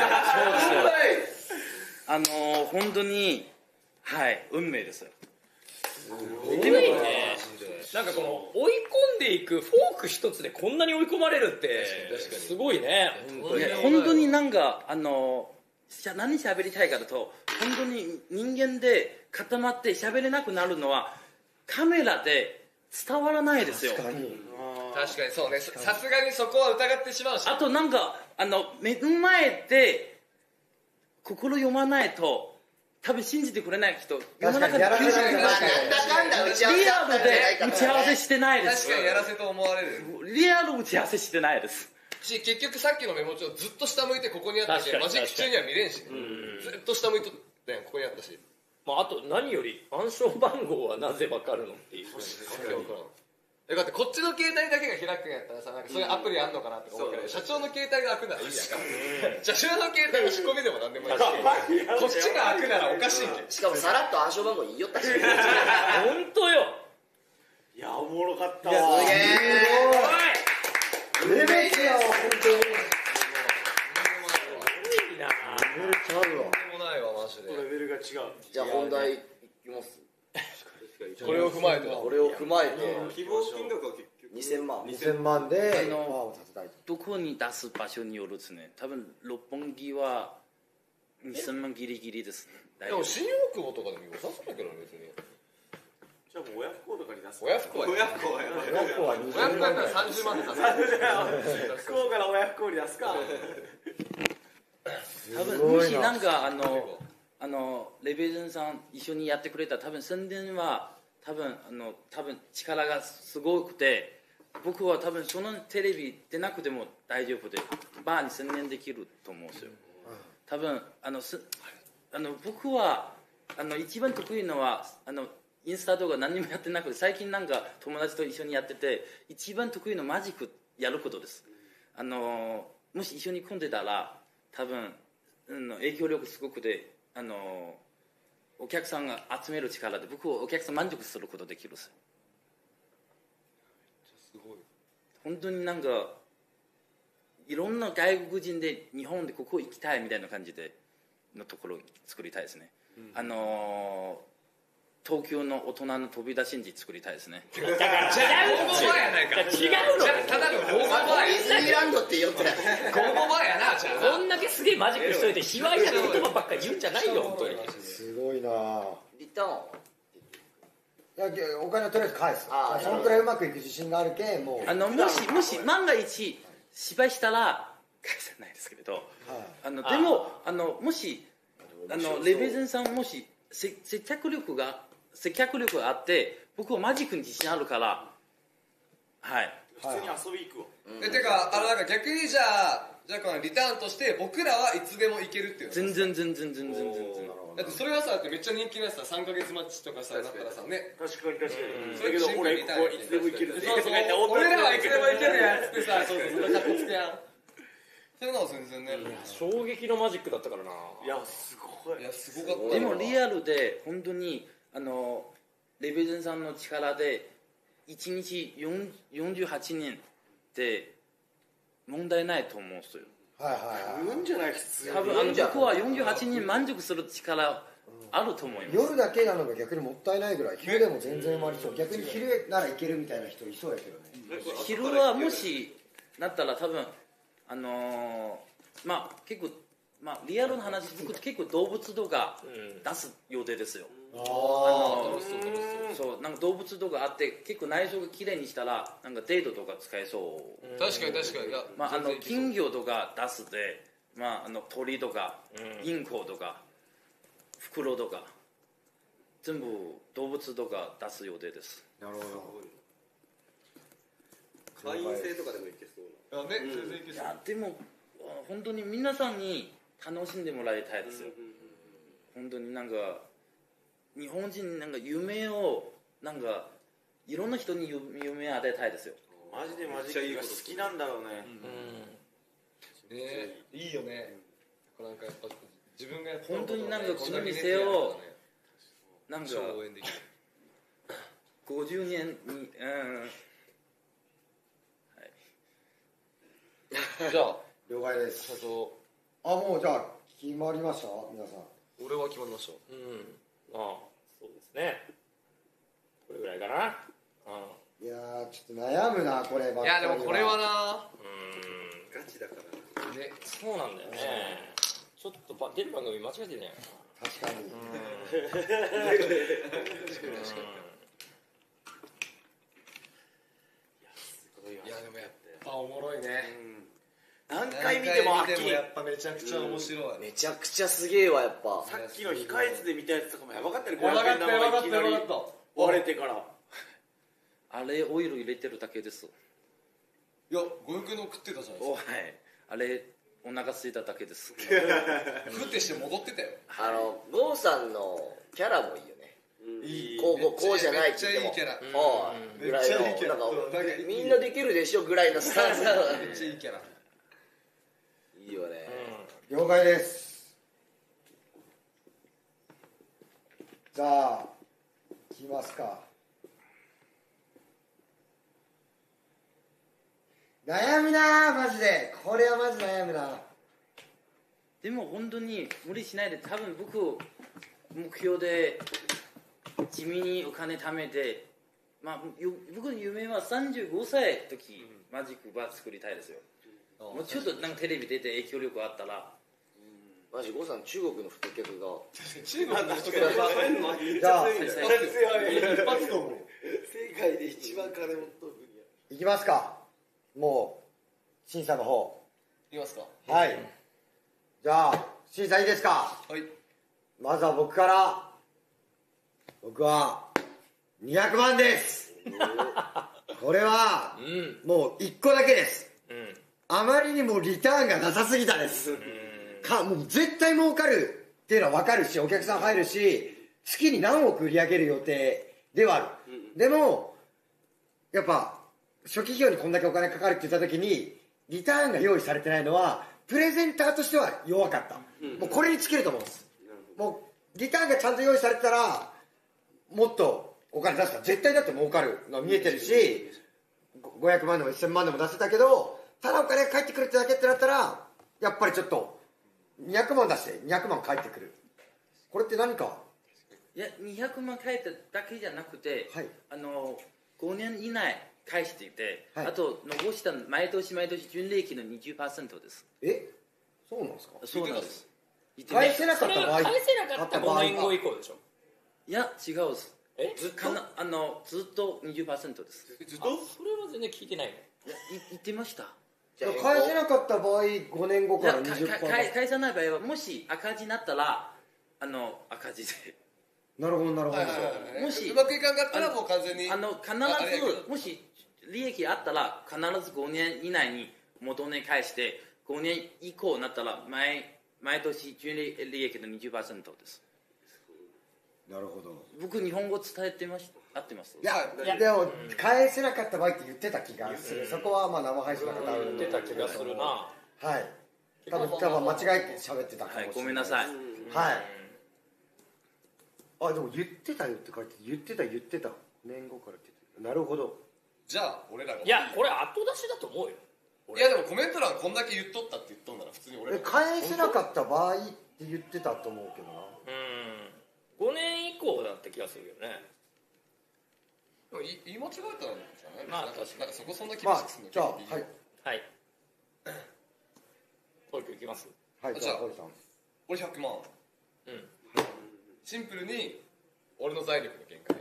Speaker 1: 本当にはい運命ですよ。
Speaker 6: でもいいね。なんかこの追い込んでいくフォーク一つでこんなに追い込まれるってすごいね。
Speaker 1: 本当になんか何喋りたいかだと本当に人間で固まって喋れなくなるのはカメラで伝わらないですよ。
Speaker 5: 確かにそうね。さすがにそこは疑ってしまうし。
Speaker 1: あとなんか目の前で心読まないと多分信じてくれない人世の中に
Speaker 2: なんだかんだ打ち合わせ
Speaker 1: リアルで打ち合わせしてないです。
Speaker 5: 確かにやらせと思われる。
Speaker 1: リアル打ち合わせしてないです。
Speaker 5: し結局さっきのメモ帳ずっと下向いてここにあったし、マジック中には見れんし、ずっと下向いとってここにあったし。
Speaker 6: まああと何より暗証番号はなぜわかるのっていう。
Speaker 5: だってこっちの携帯だけが開くんやったらさ、なんかそういうアプリあんのかなって思うけど、社長の携帯が開くならいいやんか。社長の携帯の仕込みでもなんでもいいし、こっちが開くならおかしいけん。
Speaker 2: しかもさらっと暗証番号言いよったし。
Speaker 6: 本当よ。
Speaker 4: いやおもろかった
Speaker 2: す
Speaker 4: わ。
Speaker 2: げえ。
Speaker 3: レベチやわ本当に。
Speaker 6: いいな。
Speaker 3: レベチあるわ。
Speaker 5: とんでもないわマジで。
Speaker 4: レベルが違う。
Speaker 2: じゃあ本題いきます。
Speaker 5: これを踏まえてな。
Speaker 2: これを踏まえて
Speaker 4: 希望金額は結局
Speaker 2: 2000万。
Speaker 3: 2000万で
Speaker 1: あの
Speaker 3: バーを建てたいと。
Speaker 1: どこに出す場所によるですね。多分六本木は2000万ギリギリですね。
Speaker 5: でも新大久保とかでも良さそうだけどね別に。
Speaker 4: じゃあもう親不孝とかに出す。
Speaker 5: 親不孝は
Speaker 4: 親不孝はやばい。
Speaker 3: 親子は20
Speaker 5: 親不孝やったら30万で出す。
Speaker 4: 不孝から親不孝に出すか。
Speaker 1: 多分もしなんかレベゼンさん一緒にやってくれたら多分宣伝は多分力がすごくて、僕は多分そのテレビ出なくても大丈夫でバーに宣伝できると思うんですよ。多分僕は一番得意のはインスタ動画何にもやってなくて、最近なんか友達と一緒にやってて一番得意のマジックやることです。もし一緒に組んでたら多分影響力すごくてお客さんが集める力で僕はお客さん満足することできるんですよ。
Speaker 5: すごい。
Speaker 1: 本当になんかいろんな外国人で日本でここ行きたいみたいな感じでのところを作りたいですね。東京の大人の飛び出しんじ作りたいですね。
Speaker 5: じゃあゴーゴーバーやないか。
Speaker 6: 違うの。
Speaker 5: じゃあただのゴーゴーバーや。
Speaker 2: ディズニーランドって言おったら。
Speaker 5: ゴーゴーバーやなじゃあ。
Speaker 6: こんだけすげえマジックしといて卑猥な言葉ばっかり言うんじゃないよ本当に。
Speaker 3: すごいなぁ。
Speaker 2: リターンは。
Speaker 3: いやお金をとりあえず返す。
Speaker 2: あー
Speaker 3: そのくらいうまくいく自信があるけんもう。
Speaker 1: もし万が一失敗したら返せないですけれど、でももしレベゼンさんもし接客力があって僕はマジックに自信あるからはい
Speaker 4: 普通に遊び行くわ。
Speaker 5: てかなんか逆にじゃあこのリターンとして僕らはいつでも行けるっていうの。
Speaker 1: 全然
Speaker 5: だってそれはさめっちゃ人気のやつさ3ヶ月待ちとかさなったらさね。
Speaker 4: 確かに確かに。
Speaker 5: それ
Speaker 4: だけど俺ここいつでも行けるぜ。
Speaker 5: そうそう俺らはいつでも行けるやつってさそうそうそれかっこつけやん。そういうのは全然ね。
Speaker 6: 衝撃のマジックだったからな。
Speaker 4: いやすごい。
Speaker 5: いやすごかった。
Speaker 1: でもリアルで本当にレベゼンさんの力で1日48人って問題ないと思うんですよ。
Speaker 3: はいはいはい。
Speaker 4: 言うんじゃない普通。
Speaker 1: 多分僕は48人満足する力あると思います。
Speaker 3: 夜だけなのが逆にもったいないぐらい。昼でも全然埋まりそう。逆に昼ならいけるみたいな人いそうやけどね。
Speaker 1: 昼はもしなったら多分結構リアルな話、僕結構動物とか出す予定ですよ。そうなんか動物とかあって結構内臓がきれいにしたらなんかデートとか使えそう。
Speaker 5: 確かにいや
Speaker 1: 金魚とか出すで鳥とかインコとかフクロウとか全部動物とか出す予定です。
Speaker 3: なるほど。
Speaker 7: 会員制とかでもいけそうな。
Speaker 5: ね全然いけそう。
Speaker 1: いやでも本当に皆さんに楽しんでもらいたいですよ。本当になんか日本人なんか夢をなんかいろんな人に夢を与えたいですよ。
Speaker 4: マジでマジックが好きなんだろうね。
Speaker 5: ねいいよね。なんかやっぱ自分がやった
Speaker 1: 本当になんかこの店をなんか
Speaker 5: 応援できる。
Speaker 1: 50年に
Speaker 5: じゃあ
Speaker 3: 了解です。
Speaker 5: 社長
Speaker 3: もうじゃあ決まりました皆さん。
Speaker 5: 俺は決まりました。
Speaker 6: そうですね。これぐらいかな。
Speaker 3: いやーちょっと悩むなこればっかりは。
Speaker 5: いやでもこれはな
Speaker 7: ガチだから
Speaker 5: ね
Speaker 6: そうなんだよね。ちょっと出る番組間違えてるね。
Speaker 3: 確かに。
Speaker 5: いやでもやっぱおもろいね。
Speaker 4: 何回見ても飽きん。
Speaker 5: やっぱめちゃくちゃ面白い。
Speaker 2: めちゃくちゃすげえわやっぱ。
Speaker 4: さっきの控え室で見たやつとかもやばかったね。
Speaker 5: やばかったやばかったやばかった。
Speaker 4: 割れてから。
Speaker 1: あれオイル入れてるだけです。
Speaker 5: いや500円の食ってたじゃないですか。
Speaker 1: はいあれお腹空いただけです。
Speaker 5: 食ってして戻ってたよ。
Speaker 2: ゴーさんのキャラもいいよね。
Speaker 5: いい
Speaker 2: こうじゃないって言っても
Speaker 5: めっちゃいいキャラ
Speaker 2: ああぐらいのなんかみんなできるでしょぐらいのスタンスなの
Speaker 5: めっちゃいいキャラ
Speaker 2: いいよね。
Speaker 3: 了解です。じゃあいきますか。悩むなマジで。これはマジ悩むな。
Speaker 1: でも本当に無理しないで、多分僕目標で地味にお金貯めて、僕の夢は35歳の時マジックバー作りたいですよ。もうちょっとなんかテレビ出て影響力あったら。
Speaker 2: マジゴさん中国の太客が
Speaker 5: 中国の人が
Speaker 3: じゃあ
Speaker 4: 一発と思う。世界で一番金持っとる分野。
Speaker 3: いきますか。もう審査の方。
Speaker 5: いきますか。
Speaker 3: はい。じゃあ審査いいですか。
Speaker 5: はい。
Speaker 3: まずは僕から。僕は200万です。これはもう1個だけです。あまりにもリターンがなさすぎたです。もう絶対儲かるっていうのは分かるし、お客さん入るし、月に何億売り上げる予定ではある。でもやっぱ初期費用にこんだけお金かかるって言った時にリターンが用意されてないのはプレゼンターとしては弱かった。もうこれに尽きると思うんです。もうリターンがちゃんと用意されてたらもっとお金出したら絶対だって儲かるのは見えてるし、500万でも1000万でも出せたけど、ただお金が返ってくるってだけってなったらやっぱりちょっと200万出して200万返ってくる。これって何か。
Speaker 1: いや200万返っただけじゃなくて、
Speaker 3: はい、
Speaker 1: 5年以内返していて、
Speaker 3: はい、
Speaker 1: あと残した毎年毎年純利益の 20% です。
Speaker 3: そうなんですか。
Speaker 1: そうなんです。
Speaker 3: 返せなかった場合、
Speaker 6: 返せなかった5年後以降でしょ。
Speaker 1: いや違うです。
Speaker 6: ずっ
Speaker 1: と 20% です。
Speaker 6: ずっとそれは全然聞いてないね。
Speaker 1: いや言ってました。
Speaker 3: 返せなかった場合5年後から 20%。
Speaker 1: 返さない場合はもし赤字になったら赤字で。
Speaker 3: なるほどなるほど。
Speaker 1: もし
Speaker 5: うまくいかんかったらもう完全に
Speaker 1: 必ずもし利益あったら必ず5年以内に元値返して、5年以降になったら毎年純利益の 20% です。
Speaker 3: なるほど。
Speaker 1: 僕日本語伝えてました。合ってます？
Speaker 3: いやでも返せなかった場合って言ってた気がする。そこはまあ生配信の方は
Speaker 6: 言ってた気がするな。
Speaker 3: はい。多分間違えて喋ってたかもしれない。
Speaker 1: ごめんなさい。
Speaker 3: はい。あでも言ってたよって書いて言ってた年後からって言ってた。なるほど。
Speaker 5: じゃあ俺らが
Speaker 6: いやこれ後出しだと思うよ。
Speaker 5: いやでもコメント欄こんだけ言っとったって言っとんなら普通に俺ら
Speaker 3: 返せなかった場合って言ってたと思うけどな。
Speaker 6: 5年以降だった気がするよね。
Speaker 5: 言い間違えたんじゃない？
Speaker 6: まあ
Speaker 5: なんかそこそんな気がするの。
Speaker 3: じゃあはい
Speaker 6: はいトイクいきます。
Speaker 3: はい。じゃあ堀さん。
Speaker 5: 俺100万。シンプルに俺の財力の限界。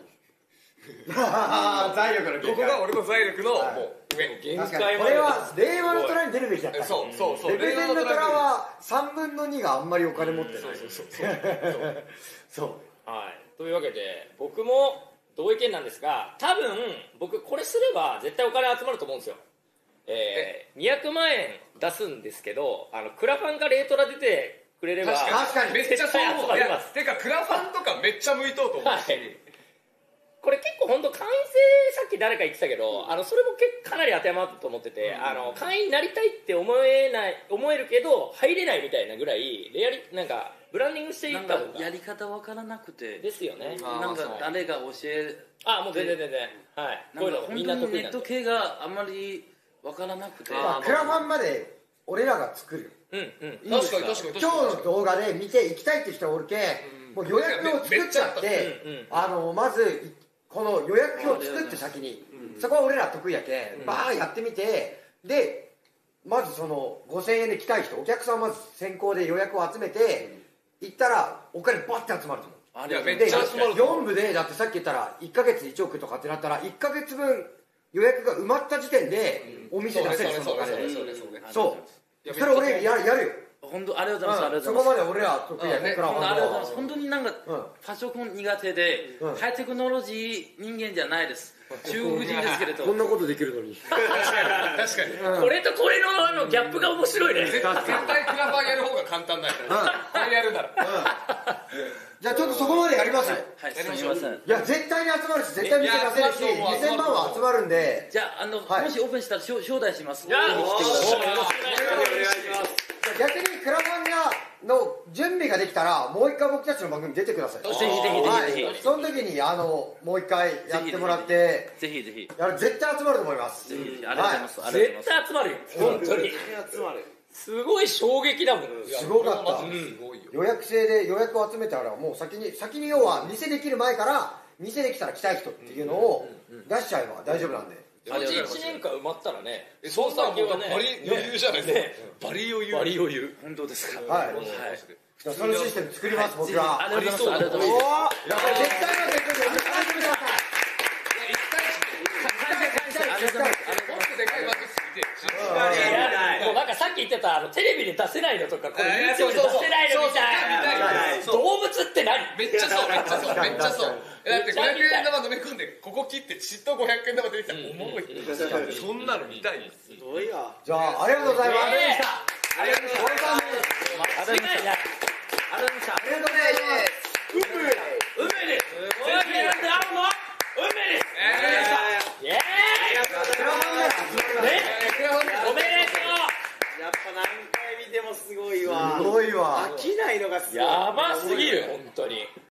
Speaker 3: 財力の限界。
Speaker 5: ここが俺の財力のもう
Speaker 6: 限
Speaker 3: 確か
Speaker 6: 界まで。
Speaker 3: にこれは令和の虎に出るべきだった。
Speaker 5: そう
Speaker 3: レペゼンの虎は3分の2があんまりお金持ってない。そう
Speaker 6: はいというわけで僕も同意見なんですが、多分僕これすれば絶対お金集まると思うんですよ。200万円出すんですけど、クラファンかレートラ出てくれれば
Speaker 3: 確かに
Speaker 5: めっちゃそう思う。いやてかクラファンとかめっちゃ向いとうと思うし、
Speaker 6: これ結構本当会員制、さっき誰か言ってたけどそれもかなり当てはまると思ってて、会員になりたいって思えるけど入れないみたいなぐらいなんかブランディングしていった方が
Speaker 1: やり方わからなくて
Speaker 6: ですよね。
Speaker 1: なんか誰が教え
Speaker 6: もう全然はいこういうのみんな得意なんで。
Speaker 1: ネット系があんまりわからなくて、
Speaker 3: クラファンまで俺らが作る。
Speaker 5: 確かに
Speaker 3: 今日の動画で見て行きたいって人がおるけ、もう予約を作っちゃって、まずこの予約表を作って先に、そこは俺ら得意やけ、バーやってみて、でまずその5000円で来たい人、お客さんをまず先行で予約を集めて行ったらお金バッて集まると思う。
Speaker 5: いやめっちゃ集まる。
Speaker 3: 4部でだってさっき言ったら1ヶ月1億とかってなったら1ヶ月分予約が埋まった時点でお店出せる。そうそれ俺やるよ。
Speaker 1: 本当ありがとうございます。
Speaker 3: そこまで俺ら得意やね。
Speaker 1: ありがとうございます。本当になんかパソコン苦手でハイテクノロジー人間じゃないです。 中国人ですけれど
Speaker 3: こんなことできるのに。
Speaker 5: 確かに
Speaker 6: これとこれのギャップが面白いね。
Speaker 5: 絶対クラファンやる方が簡単だよこれやるなら
Speaker 3: じゃあちょっとそこまでやりますよ。
Speaker 1: はいすみません。
Speaker 3: いや絶対に集まるし絶対店出せるし、2000万は集まるんで。
Speaker 1: じゃあ
Speaker 3: はい
Speaker 1: もしオープンしたら招待します。
Speaker 6: いや
Speaker 1: ぜひ来てください。
Speaker 3: 逆にクラファンの準備ができたらもう一回僕たちの番組出てください。
Speaker 1: ぜひぜひぜひぜひ
Speaker 3: その時にもう一回やってもらって
Speaker 1: ぜひぜひ
Speaker 3: 絶対集まると思います。
Speaker 1: ぜひぜひありがとうございます。ありがとうございます。
Speaker 6: 絶対集まるよ。本当に。
Speaker 7: 集まる。
Speaker 6: すごい衝撃だもん。
Speaker 3: すごかった。
Speaker 5: すごいよ
Speaker 3: 予約制で予約を集めたらもう先に要は店できる前から店できたら来たい人っていうのを出しちゃえば大丈夫なんで。
Speaker 6: そのうち1年間埋まったらね、
Speaker 5: そんな
Speaker 6: 先はね、
Speaker 5: バリ余裕じゃないですかバリ余裕
Speaker 6: バリ余裕。
Speaker 1: 本当ですか。
Speaker 3: はい。じゃあそのシステム作ります僕が。
Speaker 1: ありがとうございます。ありがとうございます。
Speaker 3: やっぱり絶対なんでちょっとよろしくお願いします。
Speaker 1: ありがとうございます。
Speaker 5: もっとでかいバッグすぎて
Speaker 6: もうなんかさっき言ってたテレビで出せないのとか、これ
Speaker 5: あ
Speaker 6: YouTube で出せないのみたいな。動物って何？
Speaker 5: めっちゃそうめっちゃそうめっちゃそうだって500円玉飲み込んでここ切って嫉妬500円玉出てきたらおもろいそんなの見たい
Speaker 7: すごいわ。
Speaker 3: じゃあありがとうございます。
Speaker 6: ありがとうございます。
Speaker 1: ありがとうございました。
Speaker 3: ありがとうございます。